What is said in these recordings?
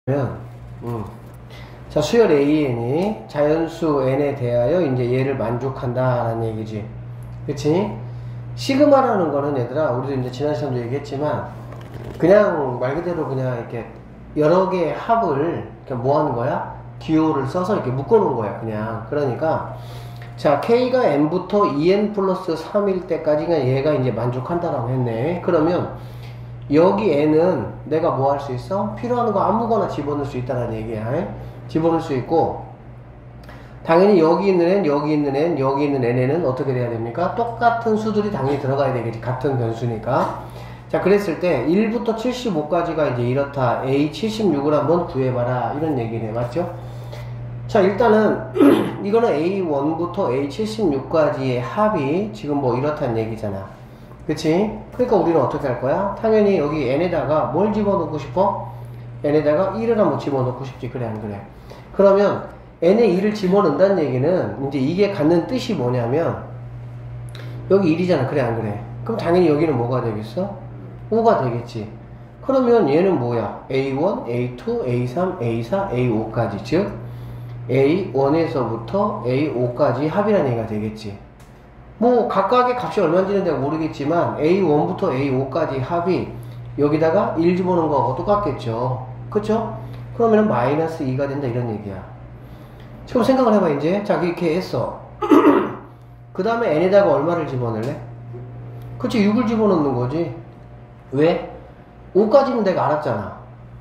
면, 자, 수열 AN이 자연수 N에 대하여 이제 얘를 만족한다라는 얘기지. 그치? 시그마라는 거는 얘들아, 우리도 이제 지난 시간도 얘기했지만, 그냥 말 그대로 그냥 이렇게 여러 개의 합을 이렇게 뭐 하는 거야? 기호를 써서 이렇게 묶어 놓은 거야, 그냥. 그러니까, 자, K가 N부터 2N 플러스 3일 때까지가 얘가 이제 만족한다라고 했네. 그러면, 여기 N은 내가 뭐 할 수 있어? 필요한 거 아무거나 집어넣을 수 있다는 얘기야. 집어넣을 수 있고, 당연히 여기 있는 N, 여기 있는 N, 여기 있는 N에는 어떻게 돼야 됩니까? 똑같은 수들이 당연히 들어가야 되겠지. 같은 변수니까. 자, 그랬을 때 1부터 75까지가 이제 이렇다. A76을 한번 구해봐라. 이런 얘기네. 맞죠? 자, 일단은 이거는 A1부터 A76까지의 합이 지금 뭐 이렇다는 얘기잖아. 그치? 그러니까 우리는 어떻게 할 거야? 당연히 여기 N에다가 뭘 집어넣고 싶어? N에다가 1을 한번 집어넣고 싶지. 그래, 안 그래? 그러면 N에 1을 집어넣는다는 얘기는 이제 이게 갖는 뜻이 뭐냐면 여기 1이잖아. 그래, 안 그래? 그럼 당연히 여기는 뭐가 되겠어? 5가 되겠지. 그러면 얘는 뭐야? A1, A2, A3, A4, A5까지. 즉 A1에서부터 A5까지 합이라는 얘기가 되겠지. 뭐 각각의 값이 얼마인지는 내가 모르겠지만 A1부터 A5까지 합이 여기다가 1 집어넣은 거하고 똑같겠죠. 그쵸? 그러면 마이너스 2가 된다 이런 얘기야. 지금 생각을 해봐 이제. 자, 이렇게 했어. 그 다음에 N에다가 얼마를 집어넣을래? 그치, 6을 집어넣는 거지. 왜? 5까지는 내가 알았잖아.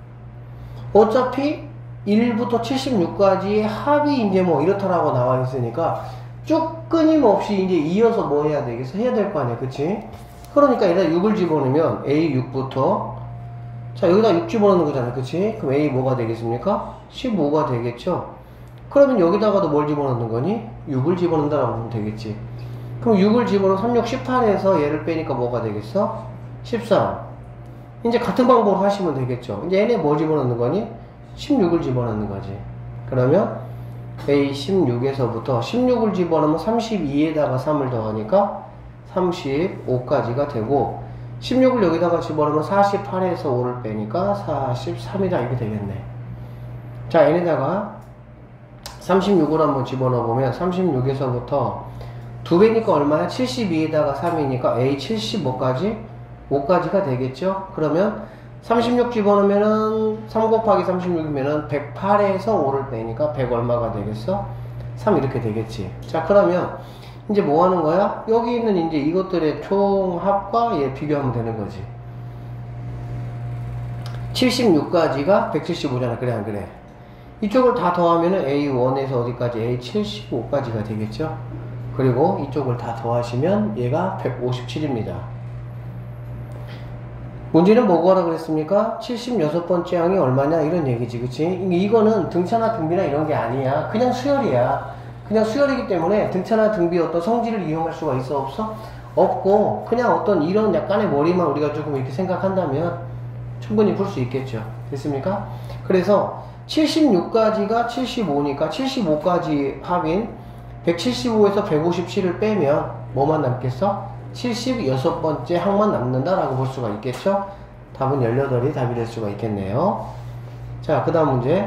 어차피 1부터 76까지의 합이 이제 뭐 이렇다라고 나와 있으니까 쭉 끊임없이 이제 이어서 뭐 해야 되겠어? 해야 될 거 아니야. 그치? 그러니까 여기다 6을 집어넣으면 A6부터 자, 여기다 6 집어넣는 거잖아. 그치? 그럼 A 뭐가 되겠습니까? 15가 되겠죠? 그러면 여기다가도 뭘 집어넣는 거니? 6을 집어넣는다라고 보면 되겠지. 그럼 6을 집어넣어 3, 6, 18에서 얘를 빼니까 뭐가 되겠어? 13. 이제 같은 방법으로 하시면 되겠죠. 이제 얘네 뭐 집어넣는 거니? 16을 집어넣는 거지. 그러면 A16에서부터 16을 집어넣으면 32에다가 3을 더하니까 35까지가 되고 16을 여기다가 집어넣으면 48에서 5를 빼니까 43이다 이렇게 되겠네. 자, 얘네다가 36을 한번 집어넣어보면 36에서부터 2배니까 얼마야? 72에다가 3이니까 A75까지 5까지가 되겠죠? 그러면 36 집어넣으면은 3 곱하기 36이면은 108에서 5를 빼니까 100 얼마가 되겠어? 3 이렇게 되겠지. 자, 그러면 이제 뭐 하는 거야? 여기 있는 이제 이것들의 총합과 얘 비교하면 되는 거지. 76까지가 175잖아. 그래, 안 그래? 이쪽을 다 더하면은 A1에서 어디까지? A75까지가 되겠죠? 그리고 이쪽을 다 더하시면 얘가 157입니다. 문제는 뭐고 하라 그랬습니까? 76번째 항이 얼마냐? 이런 얘기지, 그치? 이거는 등차나 등비나 이런 게 아니야. 그냥 수열이야. 그냥 수열이기 때문에 등차나 등비 어떤 성질을 이용할 수가 있어? 없어? 없고, 그냥 어떤 이런 약간의 머리만 우리가 조금 이렇게 생각한다면 충분히 풀 수 있겠죠. 됐습니까? 그래서 76까지가 75니까 75까지 합인 175에서 157을 빼면 뭐만 남겠어? 76번째 항만 남는다라고 볼 수가 있겠죠? 답은 18이 답이 될 수가 있겠네요. 자, 그 다음 문제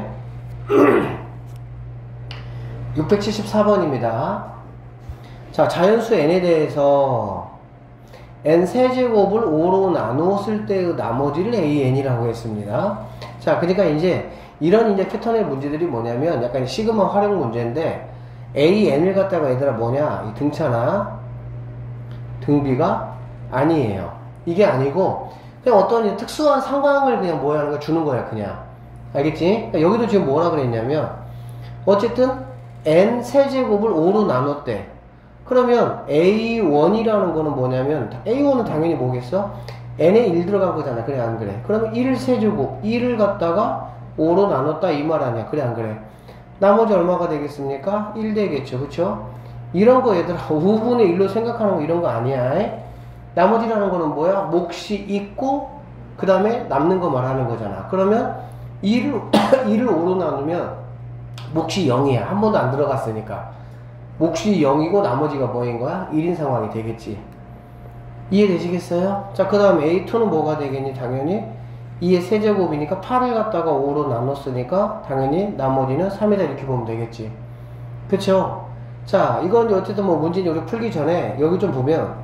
674번입니다. 자, 자연수 n에 대해서 n 세제곱을 5로 나누었을 때의 나머지를 an이라고 했습니다. 자, 그러니까 이제 이런 이제 패턴의 문제들이 뭐냐면 약간 시그마 활용 문제인데 an을 갖다가 얘들아 뭐냐? 이 등차나 등비가 아니에요. 이게 아니고 그냥 어떤 특수한 상황을 그냥 뭐 하는 거 주는 거야. 그냥 알겠지? 그러니까 여기도 지금 뭐라 그랬냐면 어쨌든 n 세제곱을 5로 나눴대. 그러면 A1이라는 거는 뭐냐면 A1은 당연히 뭐겠어? n에 1 들어간 거잖아. 그래, 안 그래? 그러면 1 세제곱 1을 갖다가 5로 나눴다 이 말 아니야. 그래, 안 그래? 나머지 얼마가 되겠습니까? 1 되겠죠. 그쵸? 이런 거 얘들아 5분의 1로 생각하는 거 이런 거 아니야. 나머지라는 거는 뭐야? 몫이 있고 그 다음에 남는 거 말하는 거잖아. 그러면 1을 5로 나누면 몫이 0이야. 한 번도 안 들어갔으니까 몫이 0이고 나머지가 뭐인 거야? 1인 상황이 되겠지. 이해되시겠어요? 자, 그 다음 A2는 뭐가 되겠니? 당연히 2의 세제곱이니까 8을 갖다가 5로 나눴으니까 당연히 나머지는 3이다 이렇게 보면 되겠지. 그쵸? 자, 이건 어쨌든 뭐 문제는 우리 풀기 전에 여기 좀 보면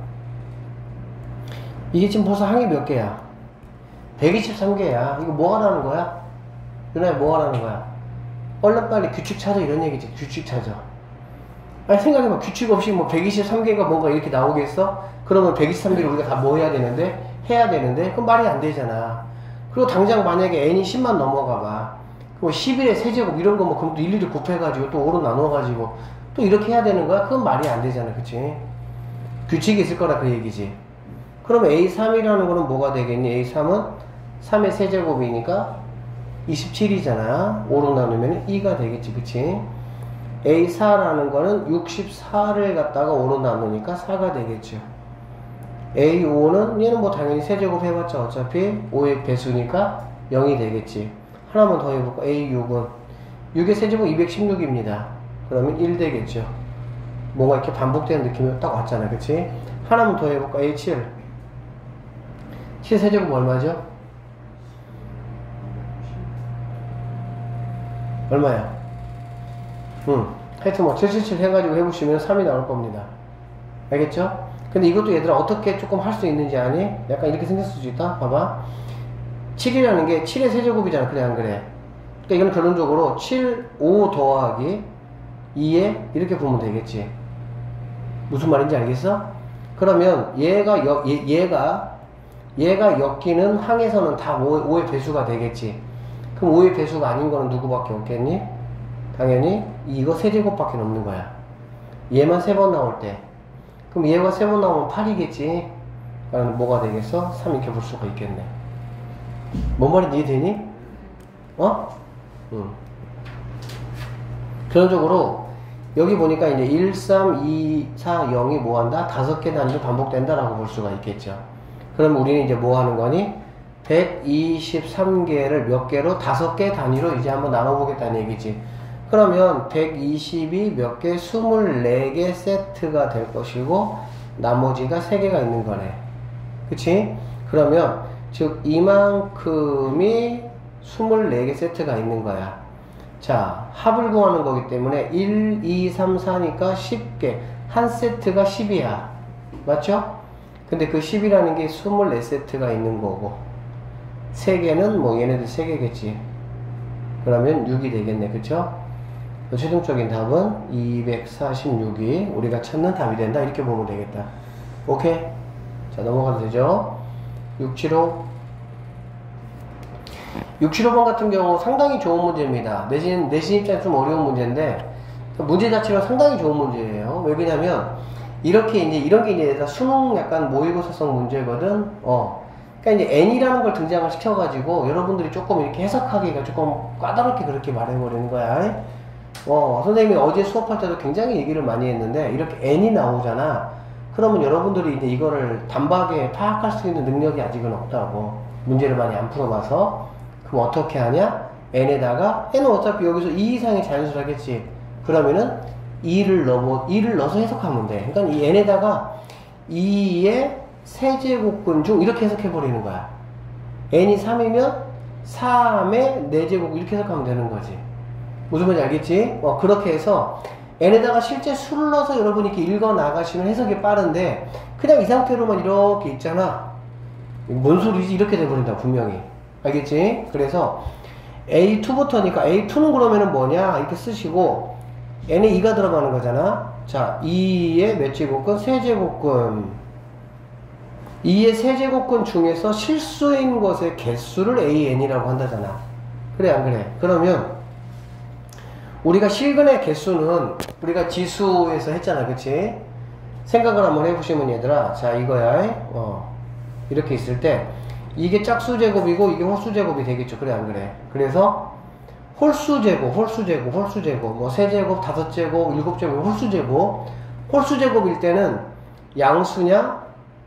이게 지금 벌써 항이 몇 개야? 123개야. 이거 뭐 하라는 거야? 누나야 뭐 하라는 거야? 얼른 빨리 규칙 찾아 이런 얘기지. 규칙 찾아. 아니 생각해봐. 규칙 없이 뭐 123개가 뭔가 이렇게 나오겠어? 그러면 123개를 우리가 다 뭐 해야 되는데? 해야 되는데? 그럼 말이 안 되잖아. 그리고 당장 만약에 n이 10만 넘어가봐. 그럼 11의 세제곱 이런 거 뭐 그럼 또 일일이 곱해가지고 또 5로 나눠가지고 또 이렇게 해야 되는 거야? 그건 말이 안 되잖아. 그치? 규칙이 있을 거라 그 얘기지. 그러면 A3이라는 거는 뭐가 되겠니? A3은 3의 세제곱이니까 27이잖아. 5로 나누면 2가 되겠지. 그치? A4라는 거는 64를 갖다가 5로 나누니까 4가 되겠죠. A5는 얘는 뭐 당연히 세제곱 해봤자 어차피 5의 배수니까 0이 되겠지. 하나만 더 해볼까? A6은 6의 세제곱 216입니다. 그러면 1 되겠죠. 뭔가 이렇게 반복되는 느낌이 딱 왔잖아. 그치? 하나만 더 해볼까? A7 7 세제곱 얼마죠? 얼마야? 하여튼 뭐 777 해가지고 해보시면 3이 나올 겁니다. 알겠죠? 근데 이것도 얘들아 어떻게 조금 할 수 있는지 아니? 약간 이렇게 생겼을 수 있다? 봐봐. 7이라는 게 7의 세제곱이잖아. 그래 안 그래? 그러니까 이건 결론적으로 7, 5 더하기 2에 이렇게 보면 되겠지. 무슨 말인지 알겠어? 그러면 얘가 엮이는 항에서는 다 5의 배수가 되겠지. 그럼 5의 배수가 아닌 거는 누구밖에 없겠니? 당연히 이거 세제곱밖에 없는 거야. 얘만 3번 나올 때. 그럼 얘가 3번 나오면 8이겠지. 그럼 뭐가 되겠어? 3 이렇게 볼 수가 있겠네. 뭔 말인지 이해되니? 어? 결론적으로 여기 보니까 이제 1, 3, 2, 4, 0이 뭐한다? 5개 단위로 반복된다라고 볼 수가 있겠죠. 그럼 우리는 이제 뭐 하는 거니? 123개를 몇 개로? 5개 단위로 이제 한번 나눠보겠다는 얘기지. 그러면 120이 몇 개? 24개 세트가 될 것이고 나머지가 3개가 있는 거네. 그치? 그러면 즉 이만큼이 24개 세트가 있는 거야. 자, 합을 구하는 거기 때문에 1, 2, 3, 4니까 10개. 한 세트가 10이야. 맞죠? 근데 그 10이라는 게 24세트가 있는 거고 3개는 뭐 얘네들 3개겠지. 그러면 6이 되겠네. 그쵸? 최종적인 답은 246이 우리가 찾는 답이 된다. 이렇게 보면 되겠다. 오케이? 자, 넘어가도 되죠? 675 675번 같은 경우 상당히 좋은 문제입니다. 내신 입장에서 좀 어려운 문제인데 문제 자체가 상당히 좋은 문제예요. 왜냐면 이렇게 이제 이런 게 이제 수능 약간 모의고사성 문제거든. 그러니까 이제 n이라는 걸 등장을 시켜가지고 여러분들이 조금 이렇게 해석하기가 조금 까다롭게 그렇게 말해버리는 거야. 선생님이 어제 수업할 때도 굉장히 얘기를 많이 했는데 이렇게 n이 나오잖아. 그러면 여러분들이 이제 이거를 단박에 파악할 수 있는 능력이 아직은 없다고. 문제를 많이 안 풀어봐서. 그럼 어떻게 하냐? n에다가 n은 어차피 여기서 2 이상이 자연수라겠지. 그러면은 2를 넣어서 해석하면 돼. 그러니까 이 n에다가 2의 세제곱근 중 이렇게 해석해버리는 거야. n이 3이면 3의 4제곱 이렇게 해석하면 되는 거지. 무슨 말인지 알겠지? 그렇게 해서 n에다가 실제 수를 넣어서 여러분이 이렇게 읽어 나가시면 해석이 빠른데 그냥 이 상태로만 이렇게 있잖아. 뭔 소리지? 이렇게 돼버린다 분명히. 알겠지? 그래서 A2부터니까 A2는 그러면은 뭐냐? 이렇게 쓰시고 n에 2가 들어가는 거잖아. 자, 2의 몇 제곱근? 세제곱근. 2의 세제곱근 중에서 실수인 것의 개수를 AN이라고 한다잖아. 그래 안 그래? 그러면 우리가 실근의 개수는 우리가 지수에서 했잖아. 그치? 생각을 한번 해보시면 얘들아, 자 이거야. 이렇게 있을 때 이게 짝수제곱이고 이게 홀수제곱이 되겠죠. 그래 안 그래? 그래서 홀수제곱 뭐 세제곱, 5제곱, 7제곱, 홀수제곱일 때는 양수냐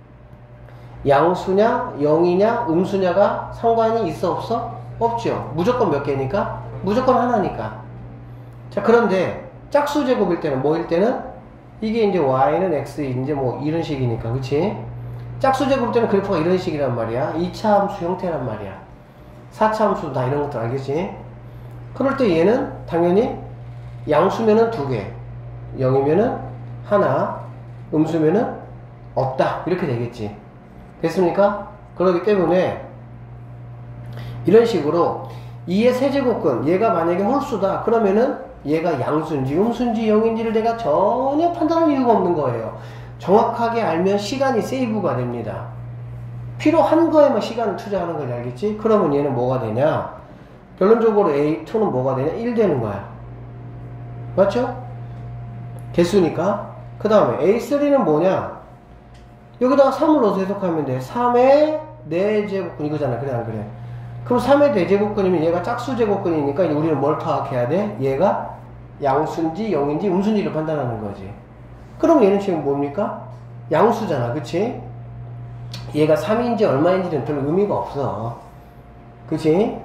0이냐 음수냐가 상관이 있어 없어? 없죠. 무조건 몇 개니까? 무조건 하나니까. 자, 그런데 짝수제곱일 때는 뭐일 때는 이게 이제 y는 x 이제 뭐 이런 식이니까. 그치? 짝수제곱일 때는 그래프가 이런 식이란 말이야. 2차 함수 형태란 말이야. 4차 함수 다 이런 것들 알겠지? 그럴 때 얘는 당연히 양수면은 2개, 0이면은 하나, 음수면은 없다. 이렇게 되겠지. 됐습니까? 그렇기 때문에 이런 식으로 2의 세제곱근, 얘가 만약에 홀수다. 그러면은 얘가 양수인지 음수인지 0인지를 내가 전혀 판단할 이유가 없는 거예요. 정확하게 알면 시간이 세이브가 됩니다. 필요한 거에만 시간을 투자하는 걸 알겠지? 그러면 얘는 뭐가 되냐? 결론적으로 A2는 뭐가 되냐? 1 되는 거야. 맞죠? 개수니까. 그 다음에 A3는 뭐냐? 여기다가 3을 넣어서 해석하면 돼. 3의 4제곱근 이거잖아. 그래 안 그래? 그럼 3의 4제곱근이면 얘가 짝수제곱근이니까 이제 우리는 뭘 파악해야 돼? 얘가 양수인지 0인지 음수인지를 판단하는 거지. 그럼 얘는 지금 뭡니까? 양수잖아. 그치? 얘가 3인지 얼마인지는 별 의미가 없어. 그치?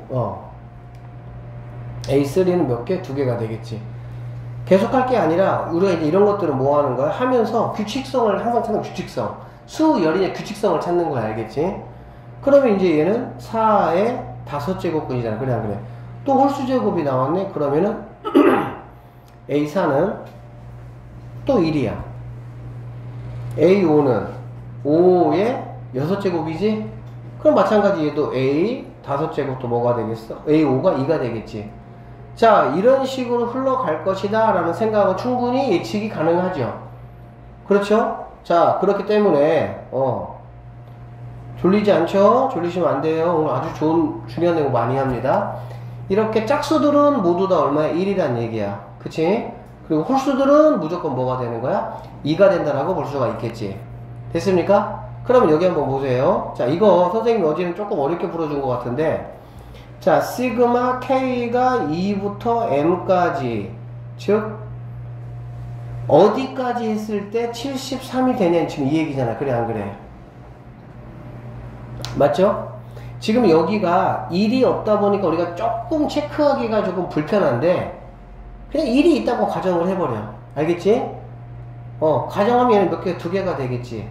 A3는 몇 개? 2개가 되겠지. 계속할 게 아니라 우리가 이제 이런 것들은 뭐 하는 거야? 하면서 규칙성을 항상 찾는 규칙성. 수열인의 규칙성을 찾는 거야. 알겠지? 그러면 이제 얘는 4의 5제곱근이잖아. 그래 안 그래? 또 홀수제곱이 나왔네? 그러면은 A4는 또 1이야. A5는 5의 6제곱이지? 그럼 마찬가지 얘도 A 5제곱도 뭐가 되겠어? A5가 2가 되겠지. 자, 이런 식으로 흘러갈 것이다 라는 생각은 충분히 예측이 가능하죠. 그렇죠? 자, 그렇기 때문에 졸리지 않죠? 졸리시면 안 돼요. 오늘 아주 좋은 중요한 내용 많이 합니다. 이렇게 짝수들은 모두 다 얼마야? 1이란 얘기야. 그치? 그리고 홀수들은 무조건 뭐가 되는 거야? 2가 된다라고 볼 수가 있겠지. 됐습니까? 그러면 여기 한번 보세요. 자, 이거 선생님이 어제는 조금 어렵게 풀어준 것 같은데, 자, 시그마 K가 2부터 M까지, 즉 어디까지 했을 때 73이 되냐 지금 이 얘기잖아. 그래 안 그래? 맞죠? 지금 여기가 1이 없다 보니까 우리가 조금 체크하기가 조금 불편한데 그냥 1이 있다고 가정을 해버려. 알겠지? 가정하면 얘는 몇 개? 2개가 되겠지.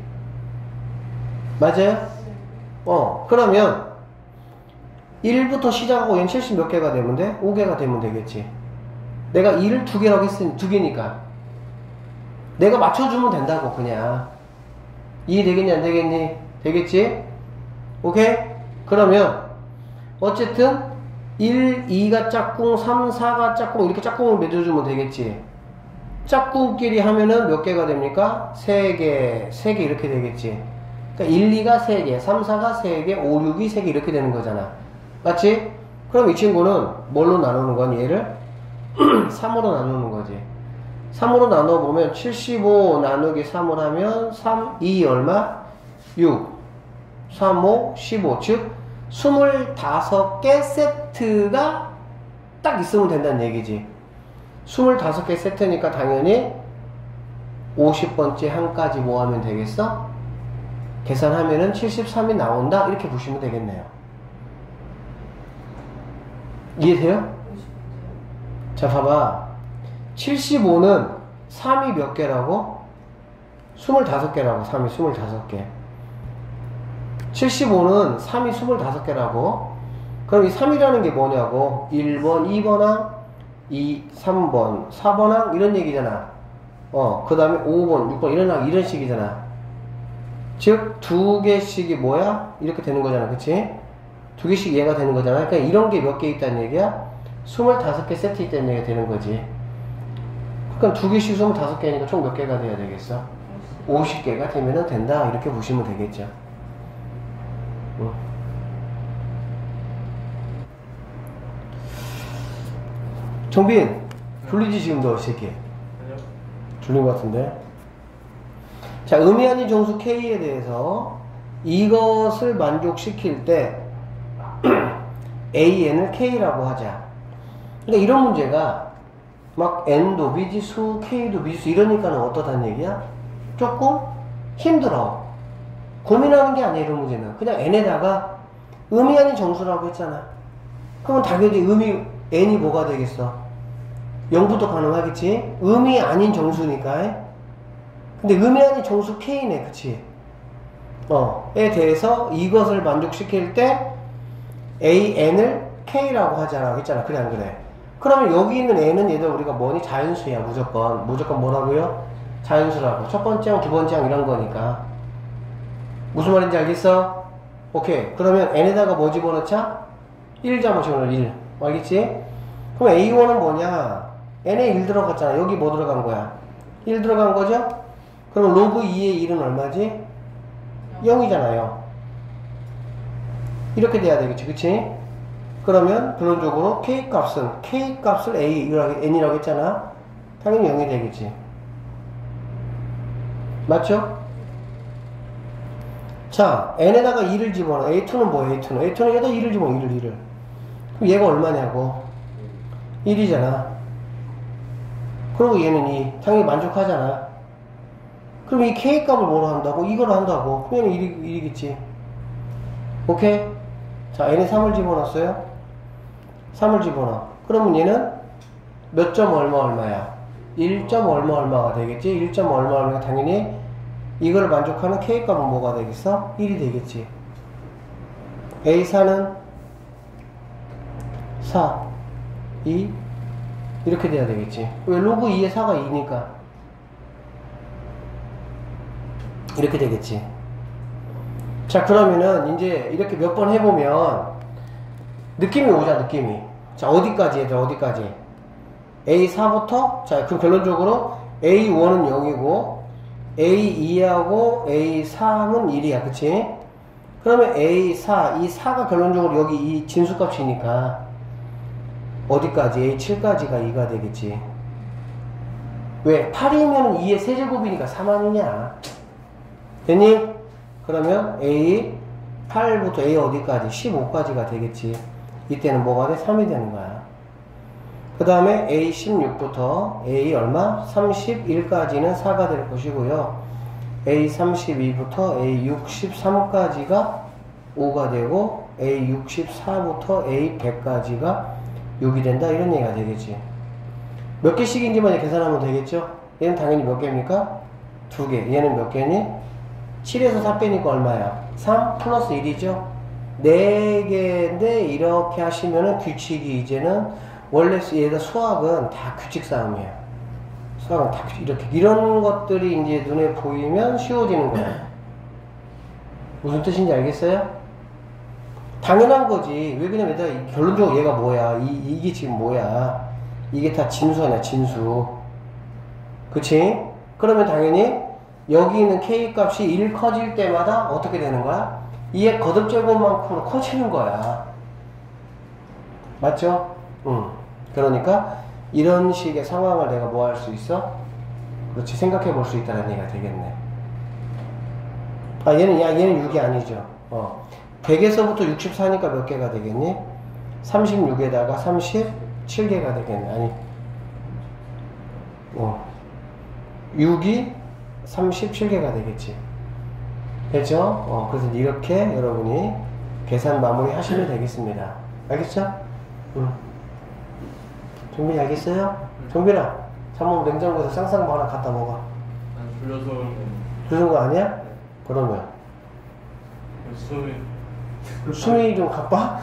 맞아요? 그러면 1부터 시작하고 얘는 70 몇 개가 되면 돼? 5개가 되면 되겠지. 내가 1을 2개라고 했으니 2개니까 내가 맞춰주면 된다고. 그냥 2 되겠니 안 되겠니? 되겠지? 오케이? 그러면 어쨌든 1, 2가 짝꿍, 3, 4가 짝꿍 이렇게 짝꿍을 맺어주면 되겠지. 짝꿍끼리 하면은 몇 개가 됩니까? 3개, 3개 이렇게 되겠지. 그러니까 1, 2가 3개, 3, 4가 3개, 5, 6이 3개 이렇게 되는 거잖아. 맞지? 그럼 이 친구는 뭘로 나누는 건 얘를? 3으로 나누는 거지. 3으로 나눠보면 75 나누기 3을 하면 3, 2 얼마? 6, 3, 5, 15. 즉 25개 세트가 딱 있으면 된다는 얘기지. 25개 세트니까 당연히 50번째 한까지 뭐 하면 되겠어? 계산하면은 73이 나온다. 이렇게 보시면 되겠네요. 이해돼요? 자, 봐봐. 75는 3이 몇 개라고? 25개라고. 3이 25개. 75는 3이 25개라고. 그럼 이 3이라는 게 뭐냐고? 1번, 2번항, 3번, 4번항 이런 얘기잖아. 그 다음에 5번, 6번 이런 식이잖아. 즉 2개씩이 뭐야? 이렇게 되는 거잖아. 그치? 2개씩 얘가 되는 거잖아. 그러니까 이런 게 몇 개 있다는 얘기야? 25개 세트 있다는 얘기가 되는 거지. 그러니까 2개씩 25개니까 총 몇 개가 돼야 되겠어? 50개가 되면 된다. 이렇게 보시면 되겠죠. 정빈, 졸리지 지금 너 새끼? 졸린 것 같은데? 자, 의미 아닌 정수 K에 대해서 이것을 만족시킬 때 AN을 K라고 하자. 그러니까 이런 문제가 막 N도 미지수, K도 미지수 이러니까는 어떠다는 얘기야? 조금 힘들어. 고민하는 게 아니야. 이런 문제는 그냥 N에다가 의미 아닌 정수라고 했잖아. 그러면 당연히 의미 N이 뭐가 되겠어? 0부터 가능하겠지? 의미 아닌 정수니까. 근데 의미 아닌 정수 K네. 그치? 에 대해서 이것을 만족시킬 때 AN을 K라고 하잖아. 했잖아. 그래, 안 그래? 그러면 여기 있는 N은 얘들 우리가 뭐니? 자연수야, 무조건. 무조건 뭐라고요? 자연수라고. 첫 번째 항, 두 번째 항 이런 거니까. 무슨 말인지 알겠어? 오케이. 그러면 N에다가 뭐 집어넣자? 1 집어넣어, 1. 알겠지? 그럼 A1은 뭐냐? N에 1 들어갔잖아. 여기 뭐 들어간 거야? 1 들어간 거죠? 그럼 로그 2의 1은 얼마지? 0이잖아요. 이렇게 돼야 되겠지, 그치? 그러면 결론적으로 K값을 N이라고 했잖아. 당연히 0이 되겠지. 맞죠? 자, N에다가 2를 집어넣어. A2는 뭐야, A2는? A2는 여기다 2를 집어넣어, 2를. 그럼 얘가 얼마냐고? 1이잖아. 그리고 얘는 2. 당연히 만족하잖아. 그럼 이 K값을 뭐로 한다고? 이거로 한다고. 그러면 1이겠지. 오케이? 자, N에 3을 집어넣었어요? 3을 집어넣어. 그러면 얘는 몇 점 얼마야? 1점 얼마가 되겠지? 1점 얼마가 당연히 이거를 만족하는 K값은 뭐가 되겠어? 1이 되겠지. A4는 4, 2 이렇게 돼야 되겠지. 왜? 로그 2에 4가 2니까 이렇게 되겠지. 자, 그러면은 이제 이렇게 몇 번 해보면 느낌이 오자, 느낌이. 자, 어디까지 얘들, 어디까지? A4부터, 자, 그럼 결론적으로 A1은 0이고 A2하고 A3은 1이야, 그치? 그러면 A4, 이 4가 결론적으로 여기 이 진수값이니까 어디까지? A7까지가 2가 되겠지. 왜? 8이면 2의 세제곱이니까 4 아니냐? 됐니? 그러면 A8부터 A 어디까지? 15까지가 되겠지. 이때는 뭐가 돼? 3이 되는 거야. 그 다음에 A16부터 A 얼마? 31까지는 4가 될 것이고요. A32부터 A63까지가 5가 되고 A64부터 A100까지가 6이 된다. 이런 얘기가 되겠지. 몇 개씩인지만 계산하면 되겠죠? 얘는 당연히 몇 개입니까? 2개. 얘는 몇 개니? 7에서 4 빼니까 얼마야? 3 플러스 1이죠? 4개인데 이렇게 하시면은 규칙이 이제는 원래 얘가 수학은 다 규칙 싸움이에요. 수학은 다 규칙. 이렇게 이런 것들이 이제 눈에 보이면 쉬워지는 거야. 무슨 뜻인지 알겠어요? 당연한 거지. 왜 그러냐면 결론적으로 얘가 뭐야? 이게 지금 뭐야? 이게 다 진수 아니야, 진수. 그치? 그러면 당연히 여기 있는 K값이 1 커질 때마다 어떻게 되는 거야? 2의 거듭제곱만큼으로 커지는 거야. 맞죠? 그러니까 이런 식의 상황을 내가 뭐 할 수 있어? 그렇지, 생각해 볼 수 있다는 얘기가 되겠네. 아, 얘는 6이 아니죠. 100에서부터 64니까 몇 개가 되겠니? 36에다가 37개가 되겠네. 아니, 6이 37개가 되겠지. 됐죠? 그래서 이렇게 여러분이 계산 마무리 하시면 되겠습니다. 알겠죠? 정빈이 알겠어요? 정빈아, 잠깐 냉장고에서 쌍쌍 뭐 하나 갖다 먹어. 줄여서 그런 거 아니야? 네. 그러면 숨이 좀 가빠?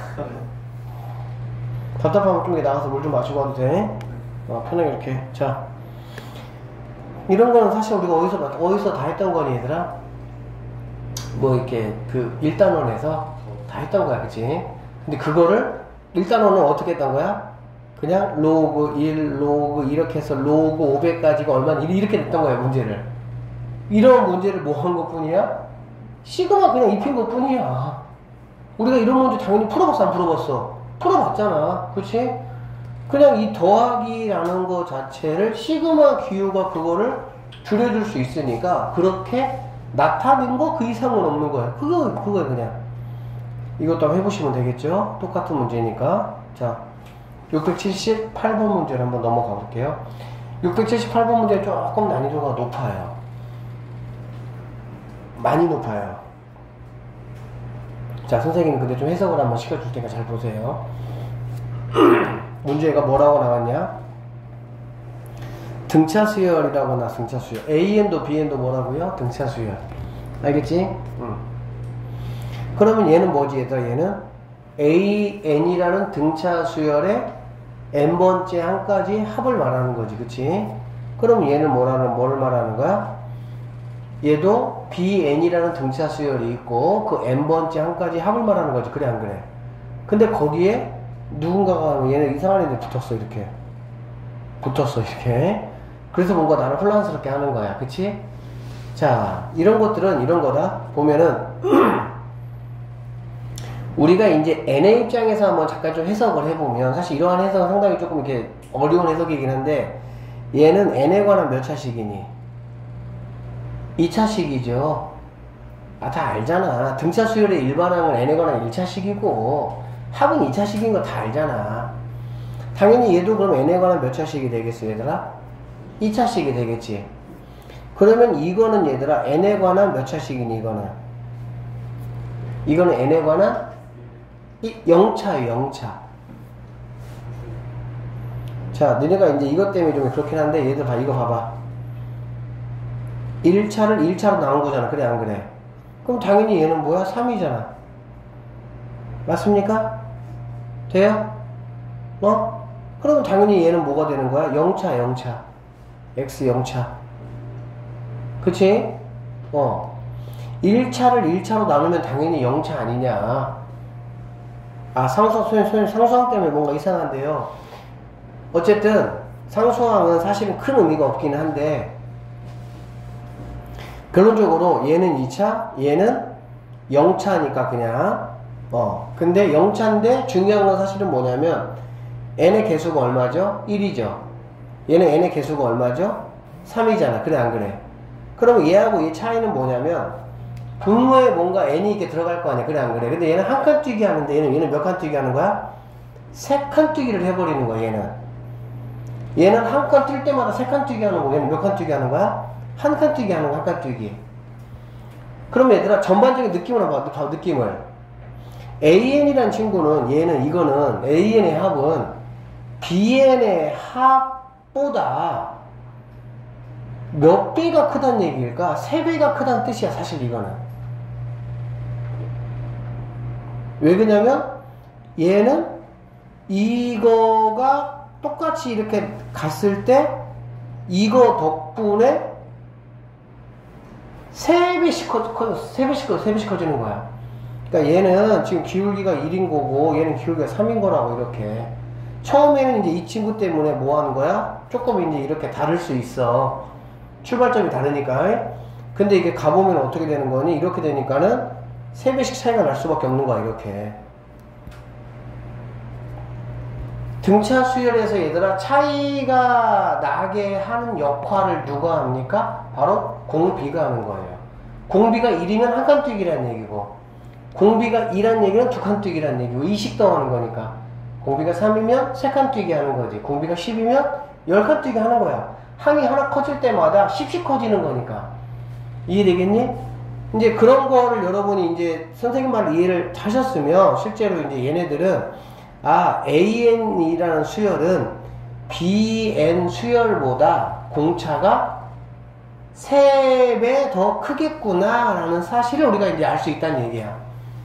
답답하면 좀 나가서 물 좀 마시고 와도 돼? 편하게 이렇게. 자, 이런 거는 사실 우리가 어디서 다 했던 거니, 얘들아? 뭐 이렇게 그 1단원에서 다 했던 거야, 그치? 근데 그거를 1단원은 어떻게 했던 거야? 그냥 로그 1, 로그 이렇게 해서 로그 500까지가 얼마나 이렇게 됐던 거야, 문제를. 이런 문제를 뭐 한 것 뿐이야? 시그마 그냥 입힌 것 뿐이야. 우리가 이런 문제 당연히 풀어봤어, 안 풀어봤어? 풀어봤잖아, 그치? 그냥 이 더하기라는 거 자체를 시그마 기호가 그거를 줄여줄 수 있으니까 그렇게 나타낸 거 그 이상은 없는 거야. 그거 그냥. 이것도 한번 해보시면 되겠죠? 똑같은 문제니까. 자, 678번 문제를 한번 넘어가 볼게요. 678번 문제는 조금 난이도가 높아요. 많이 높아요. 자, 선생님이 근데 좀 해석을 한번 시켜줄 테니까 잘 보세요. 문제가 뭐라고 나왔냐? 등차 수열이라고 나왔어. 등차 수열. AN도 BN도 뭐라고요? 등차 수열. 알겠지? 그러면 얘는 뭐지, 얘들아? 얘는 AN이라는 등차 수열의 n번째 항까지 합을 말하는 거지, 그치? 그럼 얘는 뭘 말하는 거야? 얘도 BN이라는 등차 수열이 있고 그 n번째 항까지 합을 말하는 거지, 그래 안 그래? 근데 거기에 누군가가 얘는 이상한 애들 붙었어, 이렇게 그래서 뭔가 나를 혼란스럽게 하는 거야, 그치? 자, 이런 것들은 이런 거다. 보면은 우리가 이제 n의 입장에서 한번 잠깐 좀 해석을 해보면, 사실 이러한 해석은 상당히 조금 이렇게 어려운 해석이긴 한데, 얘는 n에 관한 몇 차식이니? 2차식이죠. 아, 다 알잖아. 등차 수열의 일반항은 n에 관한 1차식이고 합은 2차식인 거 다 알잖아. 당연히 얘도 그럼 n에 관한 몇 차식이 되겠어, 얘들아? 2차식이 되겠지. 그러면 이거는 얘들아 n에 관한 몇 차식이니? 이거는 n에 관한 0차예요, 0차. 자, 너네가 이제 이것 때문에 좀 그렇긴 한데, 얘들 이거 봐봐. 1차를 1차로 나온 거잖아, 그래 안 그래? 그럼 당연히 얘는 뭐야? 3이잖아. 맞습니까? 돼요? 그러면 당연히 얘는 뭐가 되는 거야? 0차, 0차. x 0차. 그치? 1차를 1차로 나누면 당연히 0차 아니냐. 아, 상수항 때문에 뭔가 이상한데요. 어쨌든 상수항은 사실은 큰 의미가 없긴 한데, 결론적으로 얘는 2차, 얘는 0차니까 그냥 근데 0차인데 중요한 건 사실은 뭐냐면 n의 개수가 얼마죠? 1이죠. 얘는 n의 개수가 얼마죠? 3이잖아. 그래 안 그래? 그럼 얘하고 얘 차이는 뭐냐면 분모에 뭔가 n이 이렇게 들어갈 거 아니야. 그래 안 그래? 근데 얘는 한 칸 뛰기 하는데 얘는 몇 칸 뛰기 하는 거야? 3칸 뛰기를 해버리는 거야. 얘는 한 칸 뛸 때마다 3칸 뛰기 하는 거고 얘는 몇 칸 뛰기 하는 거야? 한 칸 뛰기 하는 거, 한 칸 뛰기. 그럼 얘들아 전반적인 느낌을 한번 봐. 느낌을. AN이란 친구는 이거는 AN의 합은 BN의 합보다 몇 배가 크다는 얘기일까? 3배가 크다는 뜻이야, 사실 이거는. 왜 그러냐면 얘는 이거가 똑같이 이렇게 갔을 때 이거 덕분에 3배씩 커지는 거야. 그러니까 얘는 지금 기울기가 1인 거고 얘는 기울기가 3인 거라고. 이렇게 처음에는 이제 이 친구 때문에 뭐 하는 거야? 조금 이제 이렇게 다를 수 있어. 출발점이 다르니까. 근데 이게 가보면 어떻게 되는 거니? 이렇게 되니까는 3배씩 차이가 날 수밖에 없는 거야. 이렇게 등차 수열에서 얘들아 차이가 나게 하는 역할을 누가 합니까? 바로 공비가 하는 거예요. 공비가 1이면 한 칸 뛰기라는 얘기고 공비가 2라는 얘기는 2칸 뛰기라는 얘기고 이식 더하는 거니까 공비가 3이면 3칸 뛰기 하는 거지. 공비가 10이면 10칸 뛰기 하는 거야. 항이 하나 커질 때마다 10씩 커지는 거니까. 이해되겠니? 이제 그런 거를 여러분이 이제 선생님 말을 이해를 하셨으면 실제로 이제 얘네들은 AN이라는 수열은 BN 수열보다 공차가 3배 더 크겠구나 라는 사실을 우리가 이제 알 수 있다는 얘기야.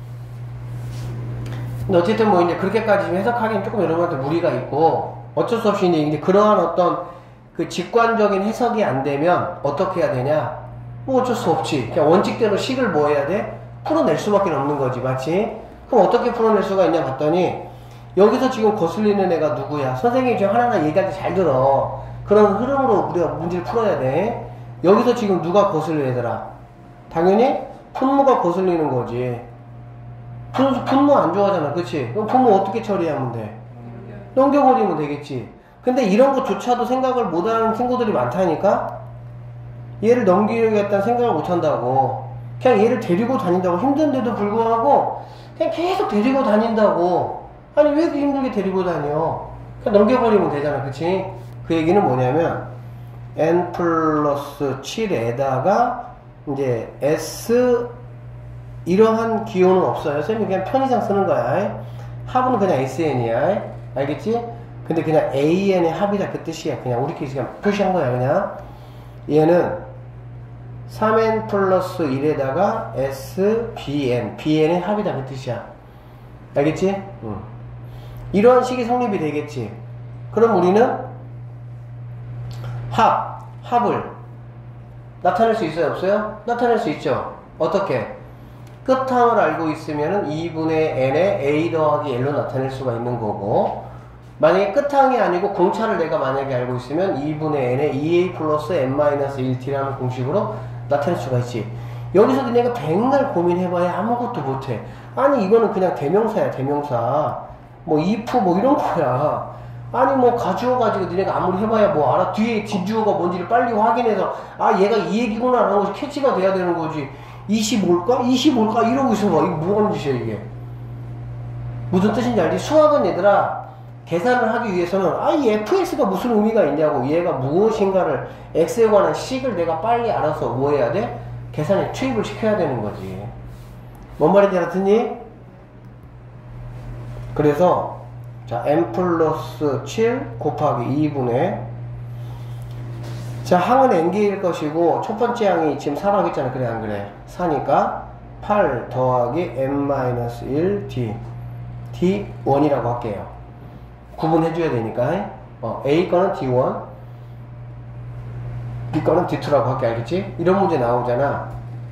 근데 어쨌든 뭐 이제 그렇게까지 해석하기는 조금 여러분한테 무리가 있고 어쩔 수 없이 이제 그러한 어떤 그 직관적인 해석이 안 되면 어떻게 해야 되냐? 뭐 어쩔 수 없지. 그냥 원칙대로 식을 뭐 해야 돼? 풀어낼 수밖에 없는 거지. 맞지? 그럼 어떻게 풀어낼 수가 있냐 봤더니 여기서 지금 거슬리는 애가 누구야? 선생님이 지금 하나하나 얘기할 때 잘 들어. 그런 흐름으로 우리가 문제를 풀어야 돼. 여기서 지금 누가 거슬려 얘들아? 당연히 분모가 거슬리는 거지. 분모 안 좋아하잖아. 그치? 그럼 분모 어떻게 처리하면 돼? 넘겨버리면 되겠지. 근데 이런 것조차도 생각을 못하는 친구들이 많다니까? 얘를 넘기겠다는 생각을 못한다고. 그냥 얘를 데리고 다닌다고. 힘든데도 불구하고 그냥 계속 데리고 다닌다고. 아니 왜 이렇게 힘들게 데리고 다녀? 그냥 넘겨버리면 되잖아. 그치? 그 얘기는 뭐냐면 n 플러스 7에다가 이제 s 이러한 기호는 없어요. 선생님이 그냥 편의상 쓰는 거야. 합은 그냥 sn이야. 알겠지? 근데 그냥 an의 합이다 그 뜻이야. 그냥 우리끼리 그냥 표시한 거야. 그냥 얘는 3n 플러스 1에다가 s bn의 합이다 그 뜻이야. 알겠지? 이러한 식이 성립이 되겠지. 그럼 우리는 합을 나타낼 수 있어요? 없어요? 나타낼 수 있죠. 어떻게? 끝항을 알고 있으면 2분의 n에 a 더하기 l로 나타낼 수가 있는 거고, 만약에 끝항이 아니고 공차를 내가 만약에 알고 있으면 2분의 n에 2a 플러스 n-1t라는 공식으로 나타낼 수가 있지. 여기서 그냥 백날 고민해봐야 아무것도 못해. 아니 이거는 그냥 대명사야, 대명사. 뭐 if 뭐 이런 거야. 아니 뭐 가주어가지고 니네가 아무리 해봐야 뭐 알아. 뒤에 뒷주어가 뭔지를 빨리 확인해서 아 얘가 이 얘기구나 라는 것이 캐치가 돼야 되는 거지. 25일까? 25일까? 이러고 있어봐. 이거 뭐 하는 짓이야 이게. 무슨 뜻인지 알지? 수학은 얘들아 계산을 하기 위해서는 아 이 fx가 무슨 의미가 있냐고, 얘가 무엇인가를 x에 관한 식을 내가 빨리 알아서 뭐 해야 돼? 계산에 투입을 시켜야 되는 거지. 뭔 말인지 알았니? 그래서 자 n 플러스 7 곱하기 2분의 자 항은 n개일 것이고 첫 번째 항이 지금 4라고 했잖아. 그래 안 그래? 4니까 8 더하기 n-1 d1이라고 할게요. 구분해줘야 되니까 A 거는 D1 B 거는 D2라고 할게. 알겠지? 이런 문제 나오잖아.